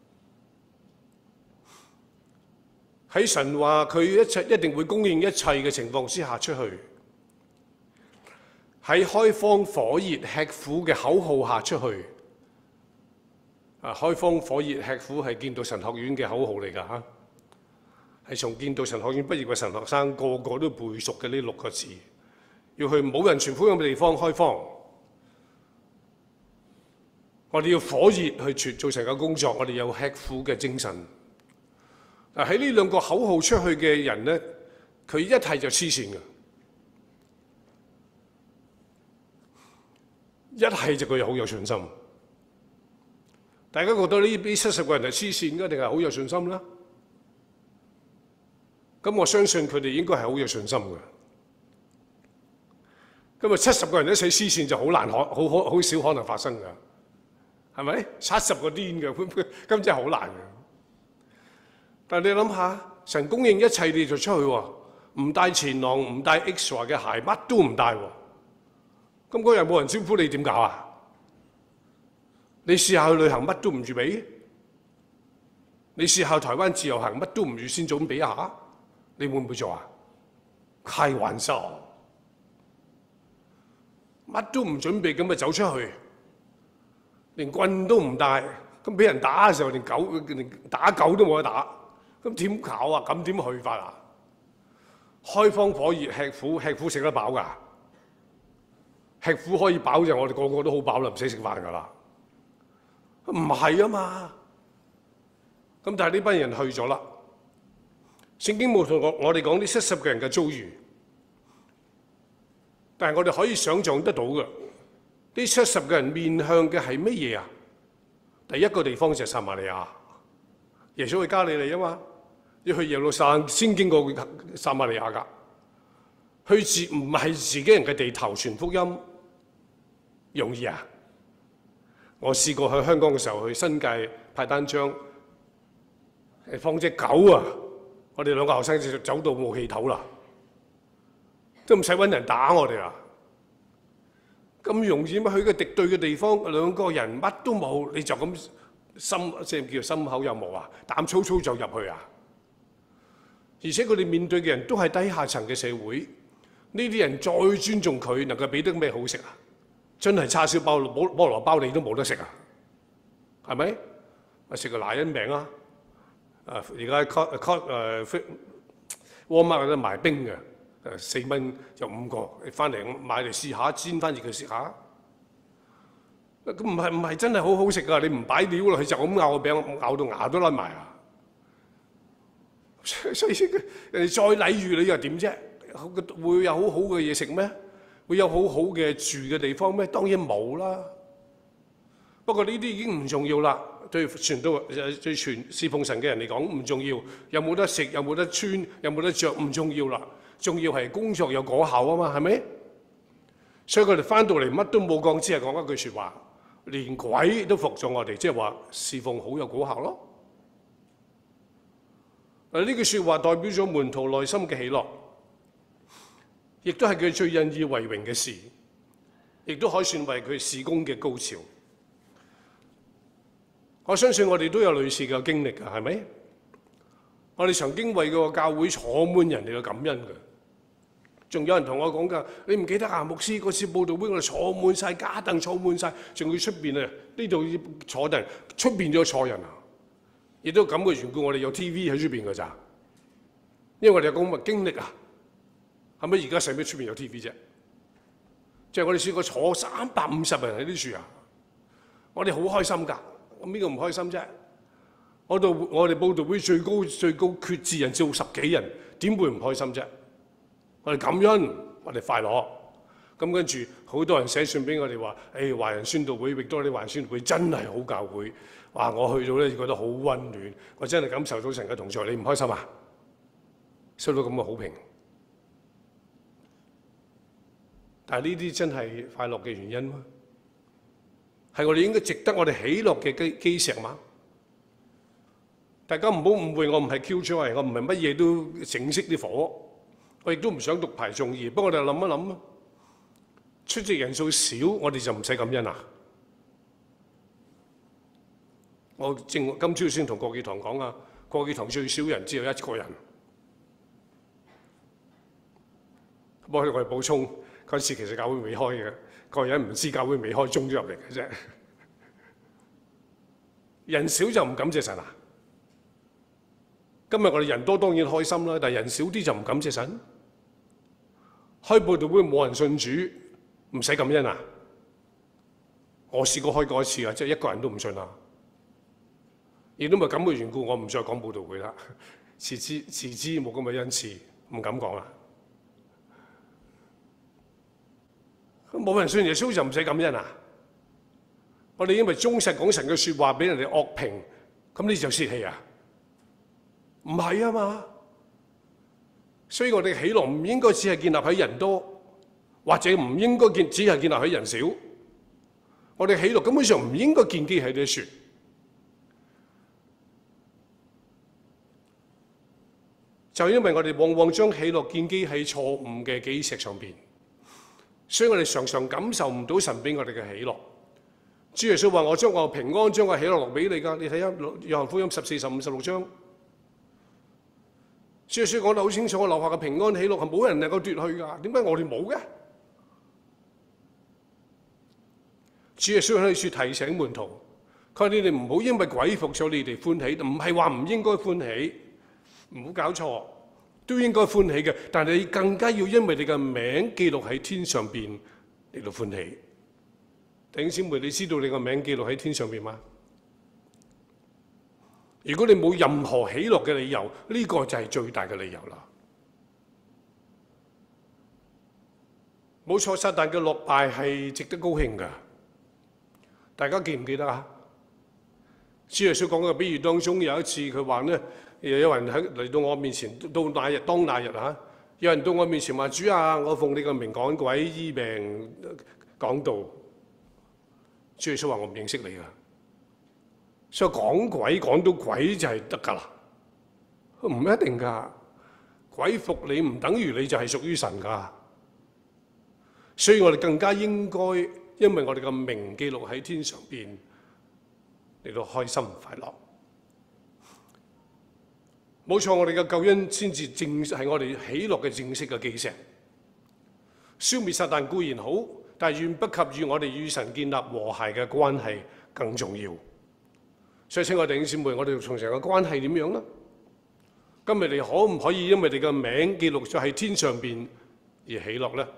Speaker 2: 喺神話佢一切一定會供應一切嘅情況之下出去，喺開荒火熱吃苦嘅口號下出去。啊，開荒火熱吃苦係建道神學院嘅口號嚟㗎嚇。係從建道神學院畢業嘅神學生個個都背熟嘅呢六個字，要去冇人傳福音嘅地方開荒。我哋要火熱去做成個工作，我哋有吃苦嘅精神。嗱，喺呢兩個口號出去嘅人咧，佢一係就黐線嘅，一係就佢好有信心。大家覺得呢呢七十個人係黐線嘅定係好有信心啦？咁我相信佢哋應該係好有信心嘅。咁啊，七十個人一齊黐線就好難可，好可好少可能發生㗎，係咪？七十個癲嘅，咁真係好難嘅。但係你諗下，神供應一切，你就出去喎，唔帶錢囊，唔帶 extra 嘅鞋，乜都唔帶喎。咁嗰日冇人招呼你點搞啊？你試下去旅行，乜都唔預備。你試下台灣自由行，乜都唔預先準備一下。你會唔會做啊？開玩笑，乜都唔準備咁咪走出去，連棍都唔帶，咁俾人打嘅時候，連狗連打狗都冇得打，咁點搞啊？咁點去法啊？開荒火熱吃苦，吃苦食得飽㗎？吃苦可以飽就我哋個個都好飽啦，唔使食飯㗎啦。唔係啊嘛，咁但係呢班人去咗啦。聖經冇同我我哋講呢七十個人嘅遭遇，但係我哋可以想像得到嘅，呢七十個人面向嘅係乜嘢啊？第一個地方就係撒瑪利亞，耶穌去加利利啊嘛，要去耶路撒冷先經過撒瑪利亞㗎，去自唔係自己人嘅地頭傳福音容易啊？我試過去香港嘅時候，去新界派單張，係放隻狗啊！我哋兩個後生就走到冇氣頭啦，都唔使揾人打我哋啦。咁容易咩？去個敵對嘅地方，兩個人乜都冇，你就咁心即係叫心口有毛啊，膽粗粗就入去啊！而且佢哋面對嘅人都係低下層嘅社會，呢啲人再尊重佢，能夠俾得咩好食啊？真係叉燒包、菠菠蘿包你都冇得食啊？係咪？啊，食個奶恩餅啊！啊！而家 cut cut 誒 Walmart 有得賣冰嘅，誒四蚊就五個，你翻嚟買嚟試下，煎翻熱佢食下。咁唔係唔係真係好好食噶？你唔擺料落去就咁咬個餅，咬到牙都甩埋啊！所以人哋再禮遇你又點啫？會有好好嘅嘢食咩？會有好好嘅住嘅地方咩？當然冇啦。不過呢啲已經唔重要啦。 對傳道對傳侍奉神嘅人嚟講唔重要，有冇得食，有冇得穿，有冇得着唔重要啦，重要係工作有果效啊嘛，係咪？所以佢哋翻到嚟乜都冇講，只係講一句説話，連鬼都服咗我哋，即係話侍奉好有果效咯。誒呢句説話代表咗門徒內心嘅喜樂，亦都係佢最引以為榮嘅事，亦都可以算為佢事工嘅高潮。我相信我哋都有類似嘅經歷㗎，係咪？我哋曾經為個教會坐滿人哋嘅感恩㗎，仲有人同我講㗎，你唔記得啊？牧師嗰次佈道會我哋坐滿晒，架凳坐滿晒，仲要出邊啊？呢度坐人，出邊都有坐人啊！亦都咁嘅緣故，我哋有 T V 喺出邊㗎咋，因為我哋有咁嘅經歷啊。係咪而家使咩出邊有 T V 啫？即係我哋試過坐三百五十人喺呢處啊，我哋好開心㗎。咁邊個唔開心啫？我度我哋佈道會最高最高決志人數十幾人，點會唔開心啫？我哋感恩，我哋快樂。咁跟住好多人寫信俾我哋話：誒華人宣道會，域多利華人宣道會真係好教會。哇！我去到咧覺得好溫暖，我真係感受到神嘅同在。你唔開心啊？收到咁嘅好評。但係呢啲真係快樂嘅原因嗎？係我哋應該值得我哋喜樂嘅基基石嘛？大家唔好誤會，我唔係 Q joy， 我唔係乜嘢都整熄啲火，我亦都唔想獨排眾議。不過我哋諗一諗啊，出席人數少，我哋就唔使感恩啊！我正今朝先同郭記堂講啊，郭記堂最少人只有一個人。不過我哋補充，嗰時其實教會未開嘅。個人唔知教會未開，中咗入嚟嘅啫。人少就唔感謝神啊！今日我哋人多當然開心啦，但係人少啲就唔感謝神。開佈道會冇人信主，唔使感恩啊！我試過開過一次啊，即係一個人都唔信啊！亦都咪咁嘅緣故，我唔再講佈道會啦。遲知遲知冇咁嘅恩賜，唔敢講啦。冇人信耶穌就唔使感恩啊！我哋因為忠實講神嘅説話俾人哋惡評，咁你就泄氣啊？唔係啊嘛！所以我哋喜樂唔應該只係建立喺人多，或者唔應該建只係建立喺人少。我哋喜樂根本上唔應該建基喺呢啲説，就因為我哋往往將喜樂建基喺錯誤嘅基石上邊。所以我哋常常感受唔到神俾我哋嘅喜樂。主耶穌話：我將我平安、將我喜樂落俾你㗎。你睇下《約翰福音》十四、十五、十六章，主耶穌講得好清楚，我留下嘅平安喜樂係冇人能夠奪去㗎。點解我哋冇嘅？主耶穌喺呢處提醒門徒，佢話：你哋唔好因為鬼服咗你哋歡喜，唔係話唔應該歡喜，唔好搞錯。都應該歡喜嘅，但係你更加要因為你嘅名記錄喺天上邊嚟到歡喜。弟兄姊妹，你知道你個名記錄喺天上邊嗎？如果你冇任何喜樂嘅理由，呢個就係最大嘅理由啦。冇錯，撒但嘅落敗係值得高興㗎。大家記唔記得啊？主耶穌講嘅比喻當中有一次，佢話呢。有人喺嚟到我面前，到那日當那日嚇，有人到我面前話：主啊，我奉你個名趕鬼醫病講道。主耶穌話：我唔認識你啊！所以講鬼講到鬼就係得㗎啦，唔一定㗎。鬼服你唔等於你就係屬於神㗎。所以我哋更加應該，因為我哋嘅名記錄喺天上邊，嚟到開心快樂。冇錯，我哋嘅救恩先至正係我哋喜樂嘅正式嘅基石。消滅撒但固然好，但係遠不及與我哋與神建立和諧嘅關係更重要。所以請我哋弟兄姊妹，我哋從神嘅關係點樣呢？今日你可唔可以因為你嘅名記錄咗喺天上邊而喜樂呢？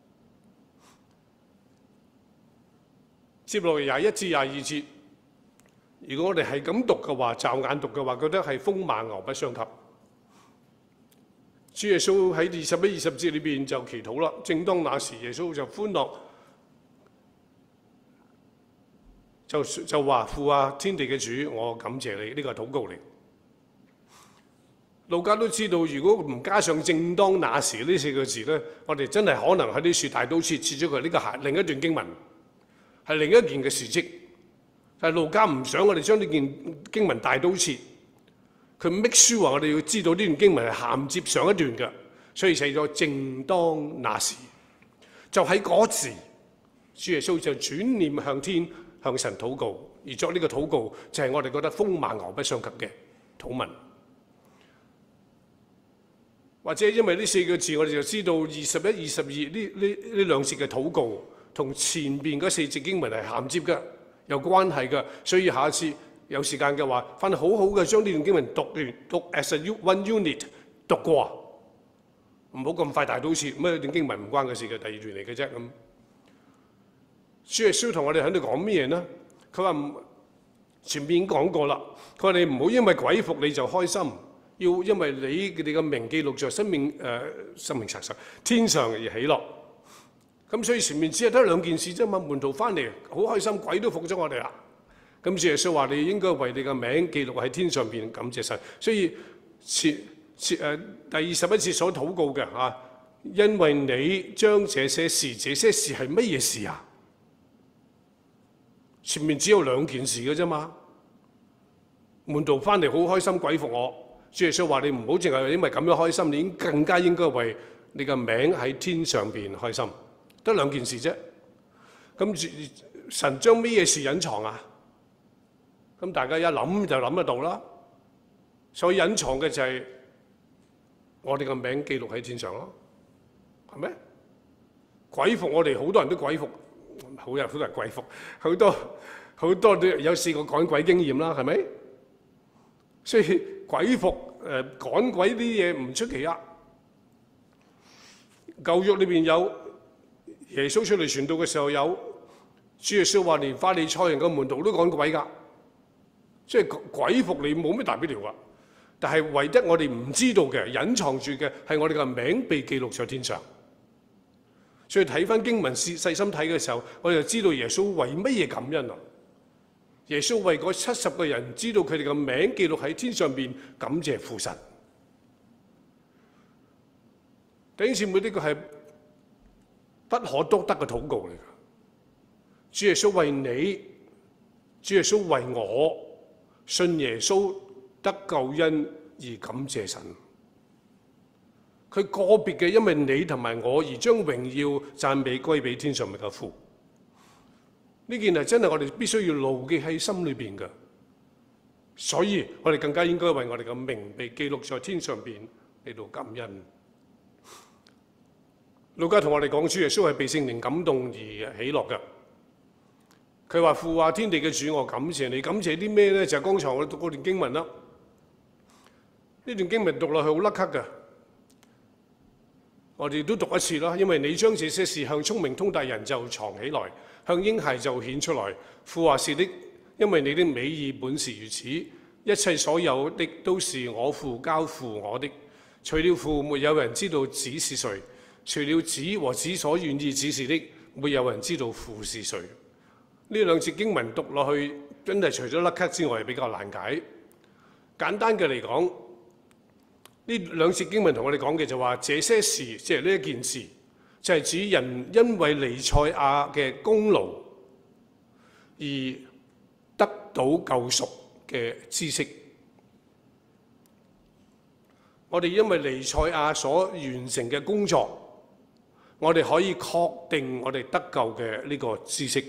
Speaker 2: 接落嚟廿一至廿二節。如果我哋係咁讀嘅話，驟眼讀嘅話，覺得係風馬牛不相及。主耶穌喺二十一、二十節裏邊就祈禱啦。正當那時，耶穌就歡樂， 就就話父啊，天地嘅主，我感謝你，呢個係禱告嚟。路加都知道，如果唔加上正當那時呢四個字咧，我哋真係可能喺啲樹大刀切切咗佢。呢個係另一段經文，係另一件嘅事蹟。但係路加唔想我哋將呢件經文大刀切，佢 make sure 話我哋要知道呢段經文係銜接上一段嘅，所以寫咗正當那時。就喺嗰時，主耶穌就轉念向天向神禱告，而作呢個禱告就係我哋覺得風馬牛不相及嘅禱文。或者因為呢四個字，我哋就知道二十一、二十二呢呢呢兩節嘅禱告同前邊嗰四節經文係銜接嘅，有關係嘅。所以下一次有時間嘅話，翻去好好嘅將呢段經文讀完，讀 as a one unit 讀過，唔好咁快大刀切。咁呢段經文唔關嘅事嘅，第二段嚟嘅啫咁。主耶穌同我哋喺度講咩嘢呢？佢話前面已經講過啦，佢話你唔好因為鬼服你就開心。要因為你哋嘅名記錄在生命誒、呃、生命冊上天上而喜樂，咁所以前面只係得兩件事啫嘛。門徒翻嚟好開心，鬼都服咗我哋啦。咁主耶穌話你應該為你嘅名記錄喺天上邊，感謝神。所以前前誒第二十一節所禱告嘅嚇，因為你將這些事，這些事係乜嘢事啊？前面只有兩件事嘅啫嘛。門徒翻嚟好開心，鬼服我。主耶穌話：你唔好淨係因為咁樣開心，你應更加應該為你嘅名喺天上邊開心。得兩件事啫。咁神將咩嘢事隱藏啊？咁大家一諗就諗得到啦。所以隱藏嘅就係我哋嘅名記錄喺天上咯，係咪？鬼服我哋好多人都鬼服，好有好多人鬼服，好多好多都有試過趕鬼經驗啦，係咪？所以鬼服誒、呃、趕鬼啲嘢唔出奇啊！舊約裏邊有耶穌出嚟傳道嘅時候有，主耶穌話連法利賽人嘅門徒都趕鬼㗎，即係鬼服你冇咩大不了㗎。但係唯一我哋唔知道嘅隱藏住嘅係我哋嘅名被記錄在天上。所以睇翻經文細細心睇嘅時候，我哋就知道耶穌為乜嘢感恩啊！耶穌為嗰七十個人知道佢哋嘅名記錄喺天上邊，感謝父神。弟兄姊妹，呢個係不可多得嘅禱告嚟㗎。主耶穌為你，主耶穌為我，信耶穌得救恩而感謝神。佢個別嘅因為你同埋我而將榮耀讚美歸俾天上面嘅父。呢件係真係我哋必須要牢記喺心裏邊嘅，所以我哋更加應該為我哋嘅名被記錄在天上邊嚟到感恩。路加同我哋講，主耶穌係被聖靈感動而喜樂嘅。佢話：父啊，天地嘅主，我感謝你。感謝啲咩咧？就係剛才我哋讀嗰段經文啦。呢段經文讀落去好甩咳嘅，我哋都讀一次啦。因為你將這些事向聰明通達人就藏起來，向嬰孩就顯出來。父話是的，因為你的美意本是如此。一切所有的都是我父交付我的，除了父，沒有人知道子是誰；除了子和子所願意指示的，沒有人知道父是誰。呢兩節經文讀落去，真係除咗甩咳之外，比較難解。簡單嘅嚟講，呢兩節經文同我哋講嘅就話，這些事即係呢一件事，就係、是、指人因為彌賽亞嘅功勞而得到救贖嘅知識。我哋因為彌賽亞所完成嘅工作，我哋可以確定我哋得救嘅呢個知識。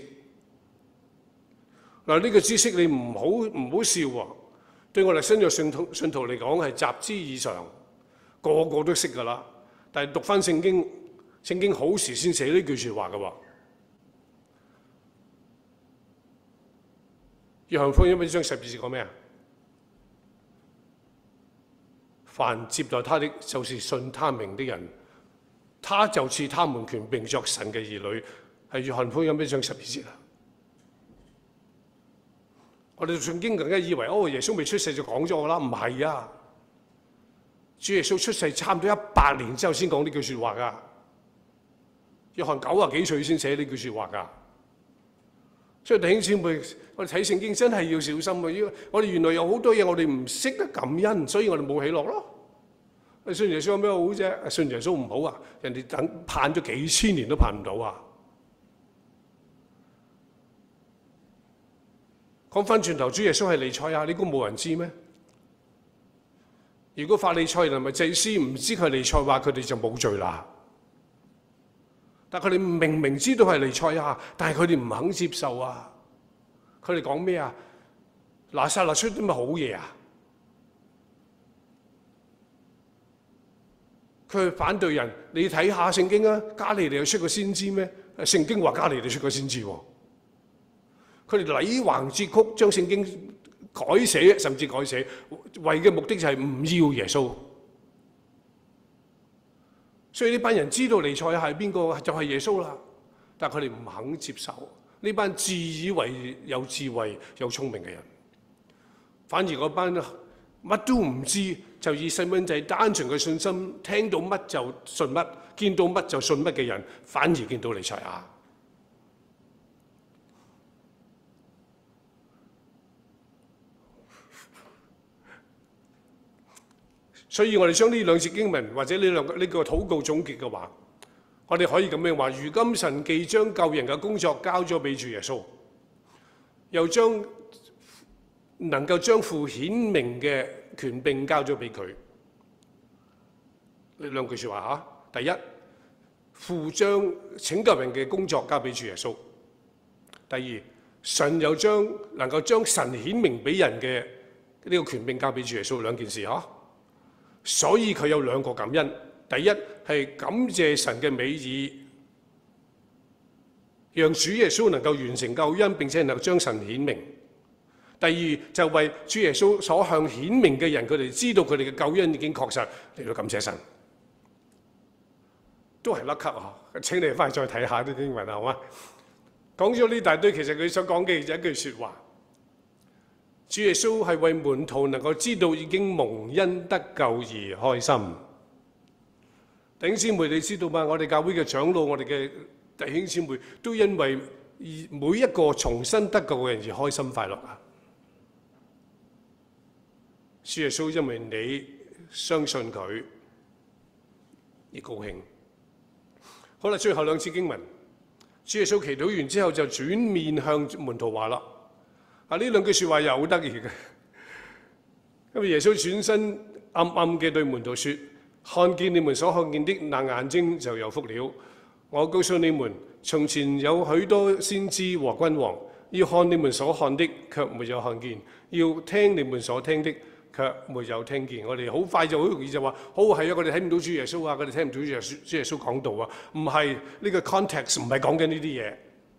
Speaker 2: 嗱，呢個知識你唔好唔好笑喎，對我哋新約信徒信徒嚟講係習之以常，個個都識噶啦。但係讀翻聖經，聖經好時先寫呢句説話嘅喎。約翰福音一章十二節講咩啊？凡接待他的，就是信他名的人，他就賜他們權柄作神嘅兒女。係約翰福音一章十二節啊！我哋聖經更加以為哦，耶穌未出世就講咗我啦，唔係啊！主耶穌出世差唔多一百年之後先講呢句説話噶。約翰九啊幾歲先寫呢句説話噶？ 所以弟兄姊妹，我哋睇聖經真係要小心啊！因為我哋原來有好多嘢我哋唔識得感恩，所以我哋冇喜樂咯。信耶穌有咩好啫？信耶穌唔好啊！人哋等盼咗幾千年都盼唔到啊！講翻轉頭，主耶穌係彌賽亞，呢個冇人知咩？如果法利賽人同埋祭司唔知佢係彌賽亞，佢哋就冇罪啦。但佢哋明明知道係彌賽亞，但係佢哋唔肯接受啊！佢哋講咩啊？拿撒勒出啲咩好嘢啊？佢係反對人。你睇下聖經啊，加利利有出過先知咩？聖經話加利利出過先知喎。佢哋禮橫節曲，將聖經改寫，甚至改寫，為嘅目的就係唔要耶穌。所以呢班人知道彌賽亞係邊個，就係耶穌啦。但係佢哋唔肯接受。呢班自以為有智慧、有聰明嘅人，反而嗰班乜都唔知，就以細蚊仔單純嘅信心，聽到乜就信乜，見到乜就信乜嘅人，反而見到彌賽亞。所以我哋將呢兩節經文或者呢兩個呢個禱告總結嘅話，我哋可以咁樣話：如今神既將救人嘅工作交咗俾主耶穌，又將能夠將父顯明嘅權柄交咗俾佢。呢兩句説話嚇，第一，父將拯救人嘅工作交俾主耶穌；第二，神又將能夠將神顯明俾人嘅呢個權柄交俾主耶穌，兩件事嚇。所以佢有兩個感恩，第一係感謝神嘅美意，讓主耶穌能夠完成救恩，並且能夠將神顯明；第二就為主耶穌所向顯明嘅人，佢哋知道佢哋嘅救恩已經確實，嚟到感謝神，都係甩級啊！請你翻去再睇下啲經文啊，好嗎？講咗呢大堆，其實佢想講嘅就一句説話。主耶穌係為門徒能夠知道已經蒙恩得救而開心。弟兄姊妹，你知道嗎？我哋教會嘅長老，我哋嘅弟兄姊妹都因為每一個重新得救嘅人而開心快樂啊！主耶穌因為你相信佢而高興。好啦，最後兩次經文，主耶穌祈禱完之後就轉面向門徒話啦。啊！呢兩句説話又好得意嘅，因為耶穌轉身暗暗嘅對門徒説：看見你們所看見的那眼睛就有福了。我告訴你們，從前有許多先知和君王，要看你們所看的，卻沒有看見；要聽你們所聽的，卻沒有聽見。我哋好快就好容易就話：好係啊！我哋睇唔到主耶穌啊！我哋聽唔到主耶穌主耶穌講道啊！唔係，呢個 context 唔係講緊呢啲嘢。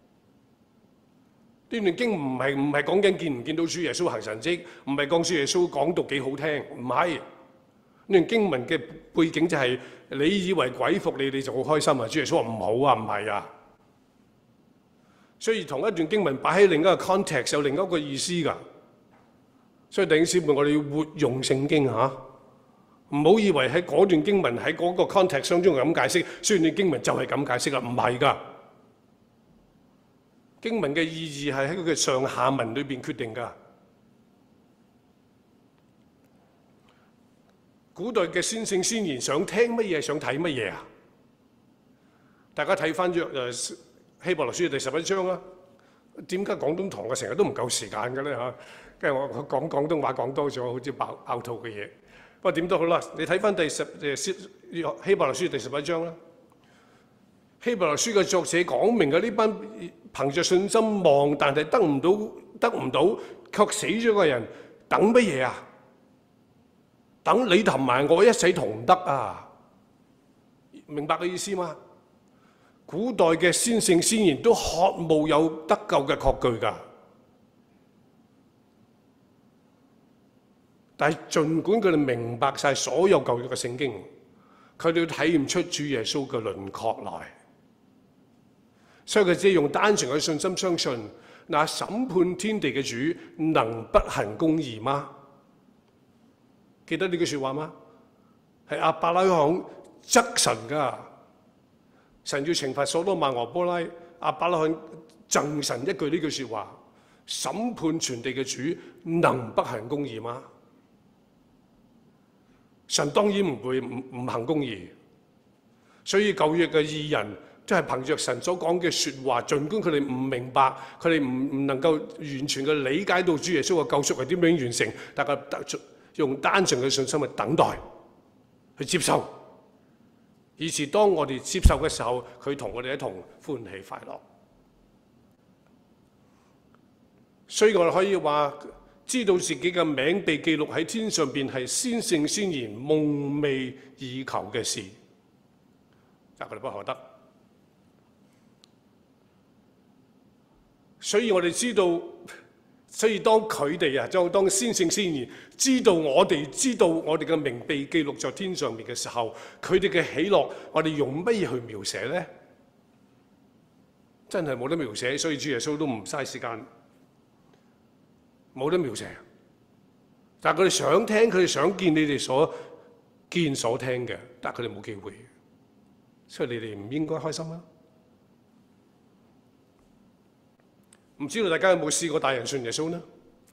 Speaker 2: 呢段經唔係唔係講緊見唔見到主耶穌行神蹟，唔係講主耶穌講道幾好聽，唔係。呢段經文嘅背景就係你以為鬼服你，你就好開心啊！主耶穌話唔好啊，唔係啊。所以同一段經文擺喺另一個 context 有另一個意思㗎。所以弟兄姊妹，我哋要活用聖經嚇，唔好以為喺嗰段經文喺嗰個 context 當中係咁解釋，雖然段經文就係咁解釋啦，唔係㗎。經文嘅意義係喺佢嘅上下文裏邊決定㗎。古代嘅先聖先賢想聽乜嘢，想睇乜嘢啊？大家睇翻約誒希伯來書第十一章啊。點解廣東堂嘅成日都唔夠時間嘅咧嚇？跟住我講廣東話講多咗，好似爆爆肚嘅嘢。不過點都好啦，你睇翻第十誒希伯來書第十一章啦。希伯來書嘅作者講明嘅呢班憑着信心望，但係得唔到、得唔到，卻死咗嘅人，等乜嘢啊？等你同埋我一齊同得啊！明白嘅意思嗎？古代嘅先聖先賢都渴慕有得救嘅確據㗎，但係儘管佢哋明白晒所有舊約嘅聖經，佢哋都睇唔出主耶穌嘅輪廓來。所以佢只係用單純嘅信心相信，那審判天地嘅主能不行公義嗎？記得呢句説話嗎？係亞伯拉罕責神㗎，神要懲罰所多瑪俄波拉， 亞伯拉罕贈神一句呢句説話：審判全地嘅主能不行公義嗎？神當然唔會唔唔行公義，所以舊約嘅義人都係憑着神所講嘅説話，儘管佢哋唔明白，佢哋唔唔能夠完全嘅理解到主耶穌嘅救贖係點樣完成，但係用單純嘅信心去等待，去接受，以至當我哋接受嘅時候，佢同我哋一同歡喜快樂。所以我哋可以話，知道自己嘅名被記錄喺天上邊係先聖先賢夢寐以求嘅事，但佢哋不可得。所以我哋知道，所以當佢哋啊，就當先聖先賢知道我哋知道我哋嘅名被記錄在天上面嘅時候，佢哋嘅喜樂，我哋用乜嘢去描寫咧？真係冇得描寫，所以主耶穌都唔嘥時間，冇得描寫。但係佢哋想聽，佢哋想見你哋所見所聽嘅，但係佢哋冇機會，所以你哋唔應該開心啊！唔知道大家有冇試過帶人信耶穌呢？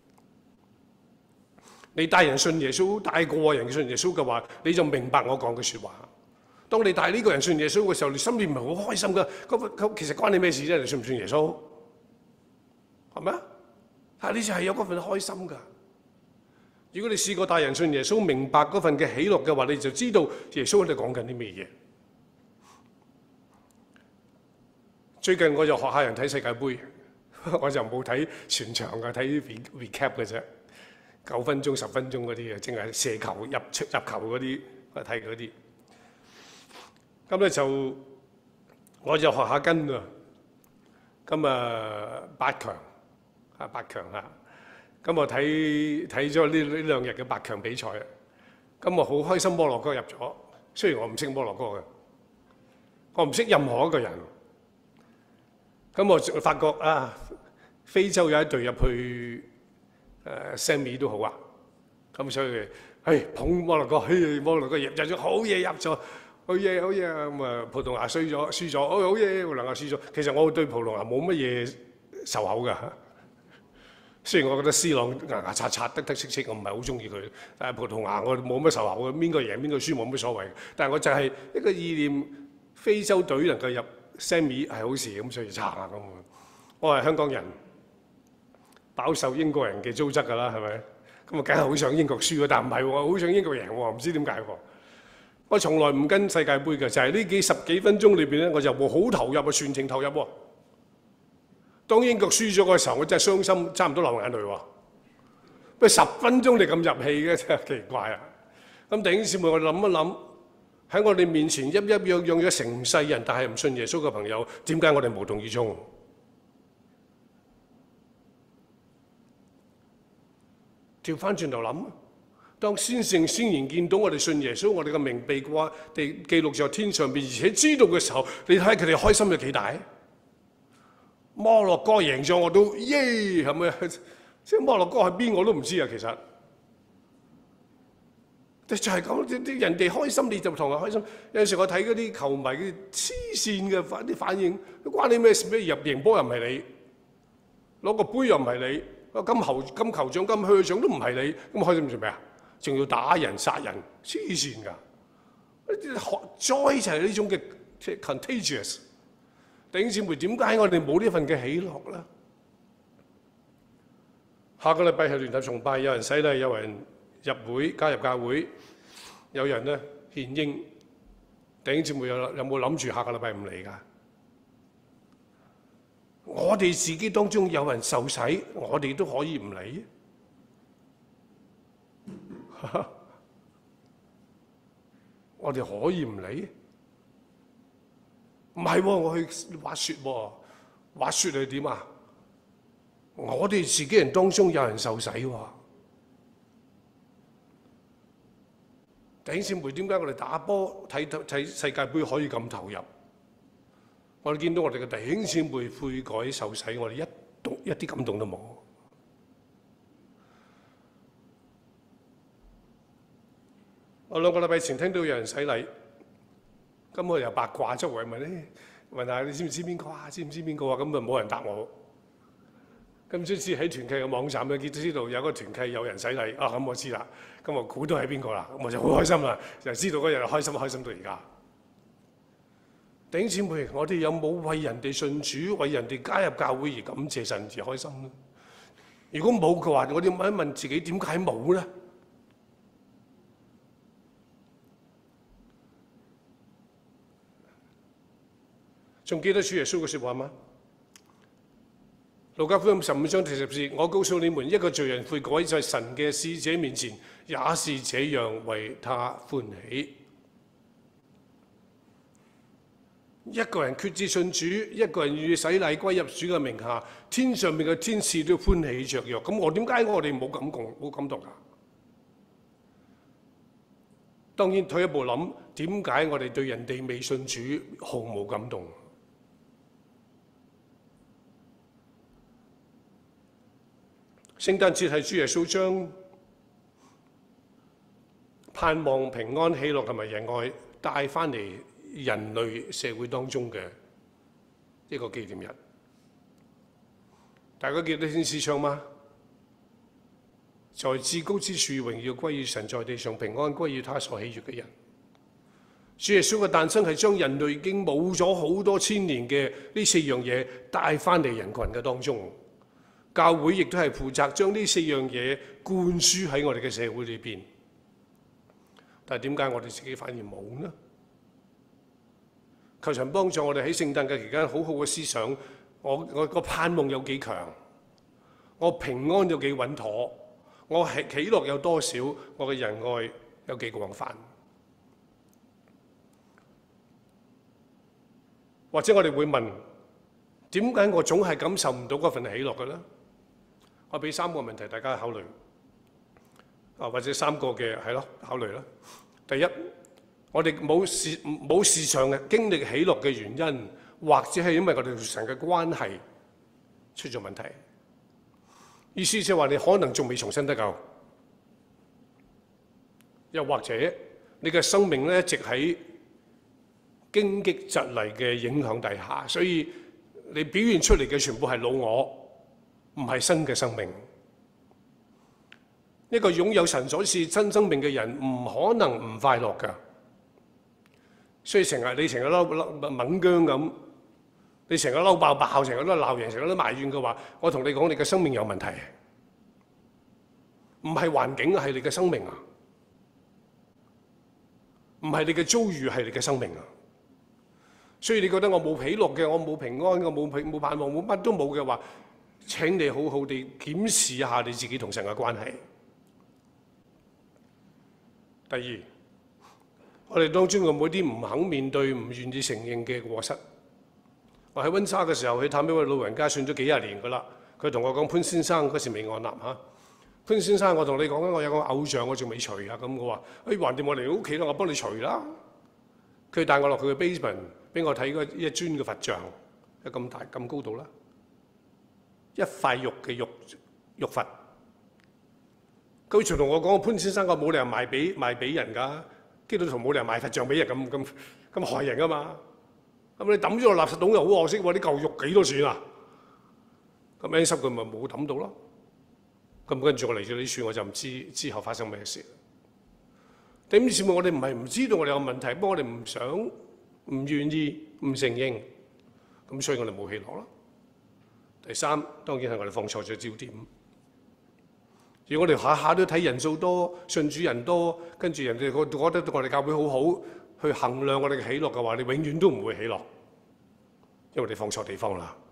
Speaker 2: 你帶人信耶穌，帶個人信耶穌嘅話，你就明白我講嘅説話。當你帶呢個人信耶穌嘅時候，你心裏唔係好開心噶。咁其實關你咩事啫？你信唔信耶穌？係咪啊？但係你就係有嗰份開心噶。如果你試過帶人信耶穌，明白嗰份嘅喜樂嘅話，你就知道耶穌喺度講緊啲咩嘢。最近我就學下人睇世界盃。我就冇睇全場嘅，睇 recap 嘅啫，九分鐘、十分鐘嗰啲嘅，淨係射球入出入球嗰啲，我睇嗰啲。咁咧就我就學下跟啊，咁啊八強啊八強啊，咁我睇睇咗呢呢兩日嘅八強比賽啊，咁我好開心摩洛哥入咗，雖然我唔識摩洛哥嘅，我唔識任何一個人。咁我發覺啊，非洲有一隊入去誒 semi 都好啊，咁所以誒捧摩洛哥，嘿摩洛哥入入咗好嘢入咗，好嘢好嘢咁啊！葡萄牙衰咗輸咗，哦好嘢葡萄牙輸咗。其實我對葡萄牙冇乜嘢仇口㗎，雖然我覺得 C 朗牙牙刷刷得得戚戚，我唔係好中意佢，但係葡萄牙我冇乜仇口嘅，邊個贏邊個輸冇乜所謂。但係我就係一個意念，非洲隊能夠入 semi 係好事，咁所以撐下咁。我係香港人，飽受英國人嘅糟質㗎啦，係咪？咁啊，梗係好想英國輸，但唔係喎，好想英國贏喎，唔知點解喎。我從來唔跟世界盃嘅，就係呢幾十幾分鐘裏邊咧，我就好投入啊，全程投入喎。當英國輸咗嘅時候，我真係傷心，差唔多流眼淚喎。不過十分鐘你咁入戲嘅，真係奇怪啊！咁弟兄姊妹，我諗一諗，喺我哋面前一一樣樣咗成世人，但係唔信耶穌嘅朋友，點解我哋無動於衷？調翻轉頭諗，當先聖先賢見到我哋信耶穌，我哋嘅名被掛地記錄在天上邊，而且知道嘅時候，你睇佢哋開心有幾大？摩洛哥贏咗我都耶，係咪？即係摩洛哥係邊我都唔知啊，其實。就係講啲人哋開心，你就同佢開心。有陣時我睇嗰啲球迷嘅黐線嘅反啲反應，都關你咩事咩？入贏波又唔係你，攞個杯又唔係你。金球金球獎金靴獎都唔係你，咁開心做咩啊？仲要打人殺人，黐線㗎！學災就係呢種嘅 contagious。弟兄姊妹，點解我哋冇呢份嘅喜樂咧？下個禮拜係聯合崇拜，有人洗禮，有人入會加入教會，有人咧獻嬰。弟兄姊妹有有冇諗住下個禮拜唔嚟㗎？我哋自己當中有人受洗，我哋都可以唔嚟。我哋可以唔嚟？唔係喎，我去滑雪喎，滑雪係點啊？我哋自己人當中有人受洗喎。弟兄姊妹，點解我哋打波睇睇世界盃可以咁投入？我哋見到我哋嘅弟兄姊妹悔改受洗，我哋一動一啲感動都冇。我兩個禮拜前聽到有人洗禮，咁我又八卦周圍問咧， 問下你知唔知邊個啊？知唔知邊個啊？咁啊冇人答我。咁先至喺團契嘅網站咧，見到知道有個團契有人洗禮，啊咁我知啦。咁我估到係邊個啦？咁我就好開心啦，就知道嗰日開心開心到而家。弟兄姊妹，我哋有冇為人哋信主、為人哋加入教會而感謝神而開心咧？如果冇嘅話，我哋問一問自己點解冇咧？仲記得主耶穌嘅説話嗎？路加福音十五章第十節，我告訴你們，一個罪人悔改，在神嘅使者面前，也是這樣為他歡喜。一個人決志信主，一個人願意洗禮歸入主嘅名下，天上面嘅天使都歡喜雀躍。咁我點解我哋冇感動冇感動啊？當然退一步諗，點解我哋對人哋未信主毫無感動？聖誕節係主耶穌將盼望、平安、喜樂同埋仁愛帶翻嚟人類社會當中嘅一個紀念日。大家記得天使唱嗎？在至高之處榮耀歸於神，在地上平安歸於他所喜悅嘅人。主耶穌嘅誕生係將人類已經冇咗好多千年嘅呢四樣嘢帶翻嚟人群嘅當中。教會亦都係負責將呢四樣嘢灌輸喺我哋嘅社會裏邊，但係點解我哋自己反而冇呢？求神幫助我哋喺聖誕嘅期間好好嘅思想，我我個盼望有幾強，我平安有幾穩妥，我喜喜樂有多少，我嘅仁愛有幾廣泛。或者我哋會問，點解我總係感受唔到嗰份喜樂嘅咧？我俾三個問題大家考慮，啊或者三個嘅係咯考慮啦。第一，我哋冇事冇時常嘅經歷喜樂嘅原因，或者係因為我哋同神嘅關係出咗問題。意思即係話你可能仲未重新得救，又或者你嘅生命咧一直喺荊棘蒺藜嘅影響底下，所以你表現出嚟嘅全部係老我。唔係新嘅生命，一個擁有神所賜新生命嘅人，唔可能唔快樂㗎。所以成日你成日嬲嬲猛僵咁，你成日嬲爆爆，成日都鬧人，成日都埋怨嘅話，我同你講，你嘅生命有問題，唔係環境，係你嘅生命啊，唔係你嘅遭遇，係你嘅生命啊。所以你覺得我冇喜樂嘅，我冇平安，我冇冇盼望，冇乜都冇嘅話，請你好好地檢視一下你自己同神嘅關係。第二，我哋當中有冇啲唔肯面對、唔願意承認嘅過失？我喺溫莎嘅時候去探一位老人家，信咗幾廿年㗎啦。佢同我講，潘先生嗰時未按立嚇。潘先生，我同你講緊，我有個偶像，我仲未除啊。咁我話：誒橫掂我嚟屋企啦，我幫你除啦。佢帶我落佢嘅 basement，俾我睇嗰一尊嘅佛像，有咁大咁高度啦。一塊肉嘅肉肉佛，佢仲同我講：潘先生，我冇理由賣俾賣俾人㗎，基督徒冇理由賣佛像俾人咁咁咁害人㗎嘛。咁你抌咗落垃圾桶又好可惜喎，啲嚿肉幾多錢啊？咁 end 濕佢咪冇抌到咯。咁跟住我嚟咗呢處，我就唔知之後發生咩事。點知我哋唔係唔知道我哋有問題，不過我哋唔想、唔願意、唔承認，咁所以我哋冇喜樂咯。第三，當然係我哋放錯咗焦點。如果我哋下下都睇人數多、信主人多，跟住人哋覺得我哋教會好好，去衡量我哋嘅喜樂嘅話，你永遠都唔會喜樂，因為你放錯地方啦。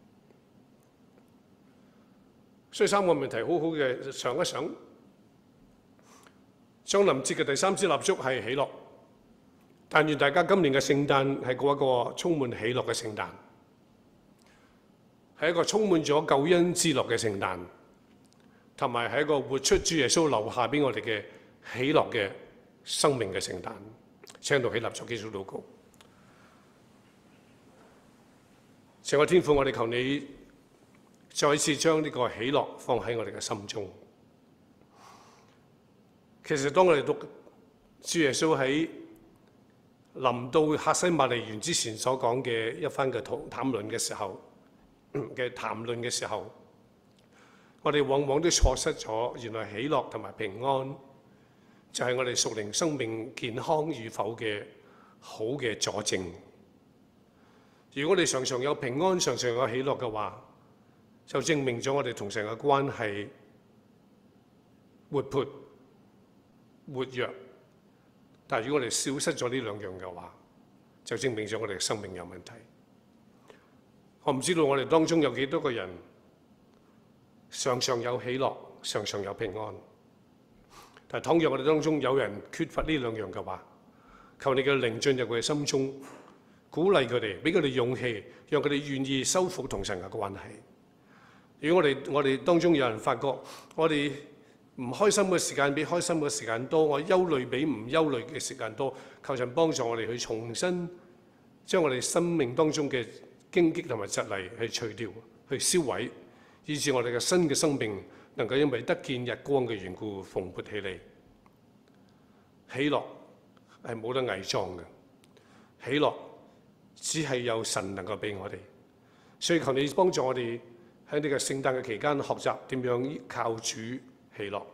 Speaker 2: 所以三個問題好好嘅想一想。將臨節嘅第三支蠟燭係喜樂，但願大家今年嘅聖誕係過一個充滿喜樂嘅聖誕，係一個充滿咗救恩之樂嘅聖誕，同埋係一個活出主耶穌留下俾我哋嘅喜樂嘅生命嘅聖誕。請到起立作基督禱告。聖愛天父，我哋求你再一次將呢個喜樂放喺我哋嘅心中。其實當我哋讀主耶穌喺臨到客西馬尼園之前所講嘅一番嘅談論嘅時候嘅談論嘅時候，我哋往往都錯失咗原來喜樂同埋平安就係我哋屬靈生命健康與否嘅好嘅佐證。如果我哋常常有平安、常常有喜樂嘅話，就證明咗我哋同神嘅關係活潑活躍。但係如果我哋消失咗呢兩樣嘅話，就證明咗我哋嘅生命有問題。我唔知道我哋當中有幾多個人常常有喜樂，常常有平安。但係倘若我哋當中有人缺乏呢兩樣嘅話，求你嘅靈進入佢嘅心中，鼓勵佢哋，俾佢哋勇氣，讓佢哋願意修復同神嘅關係。如果我哋我哋當中有人發覺我哋唔開心嘅時間比開心嘅時間多，我憂慮比唔憂慮嘅時間多，求神幫助我哋去重新將我哋生命當中嘅荊棘同埋蒺藜去除掉，去燒毀，以致我哋嘅新嘅生命能夠因為得見日光嘅緣故蓬勃起嚟。喜樂係冇得偽裝嘅，喜樂只係有神能夠俾我哋，所以求你幫助我哋喺呢個聖誕嘅期間學習點樣靠主喜樂。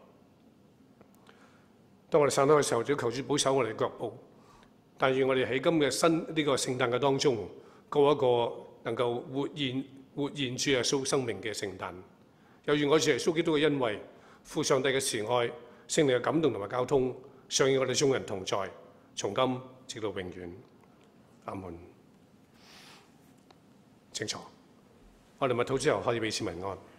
Speaker 2: 當我哋散開嘅時候，就要求主保守我哋嘅腳步。但願我哋喺今日新呢個聖誕嘅當中，過一個能夠活現活現主耶穌生命嘅聖誕。又願我主耶穌基督嘅恩惠、父上帝嘅慈愛、聖靈嘅感動同埋交通，常與我哋眾人同在，從今直到永遠。阿門。請坐。我哋默禱之後，可以彼此問安。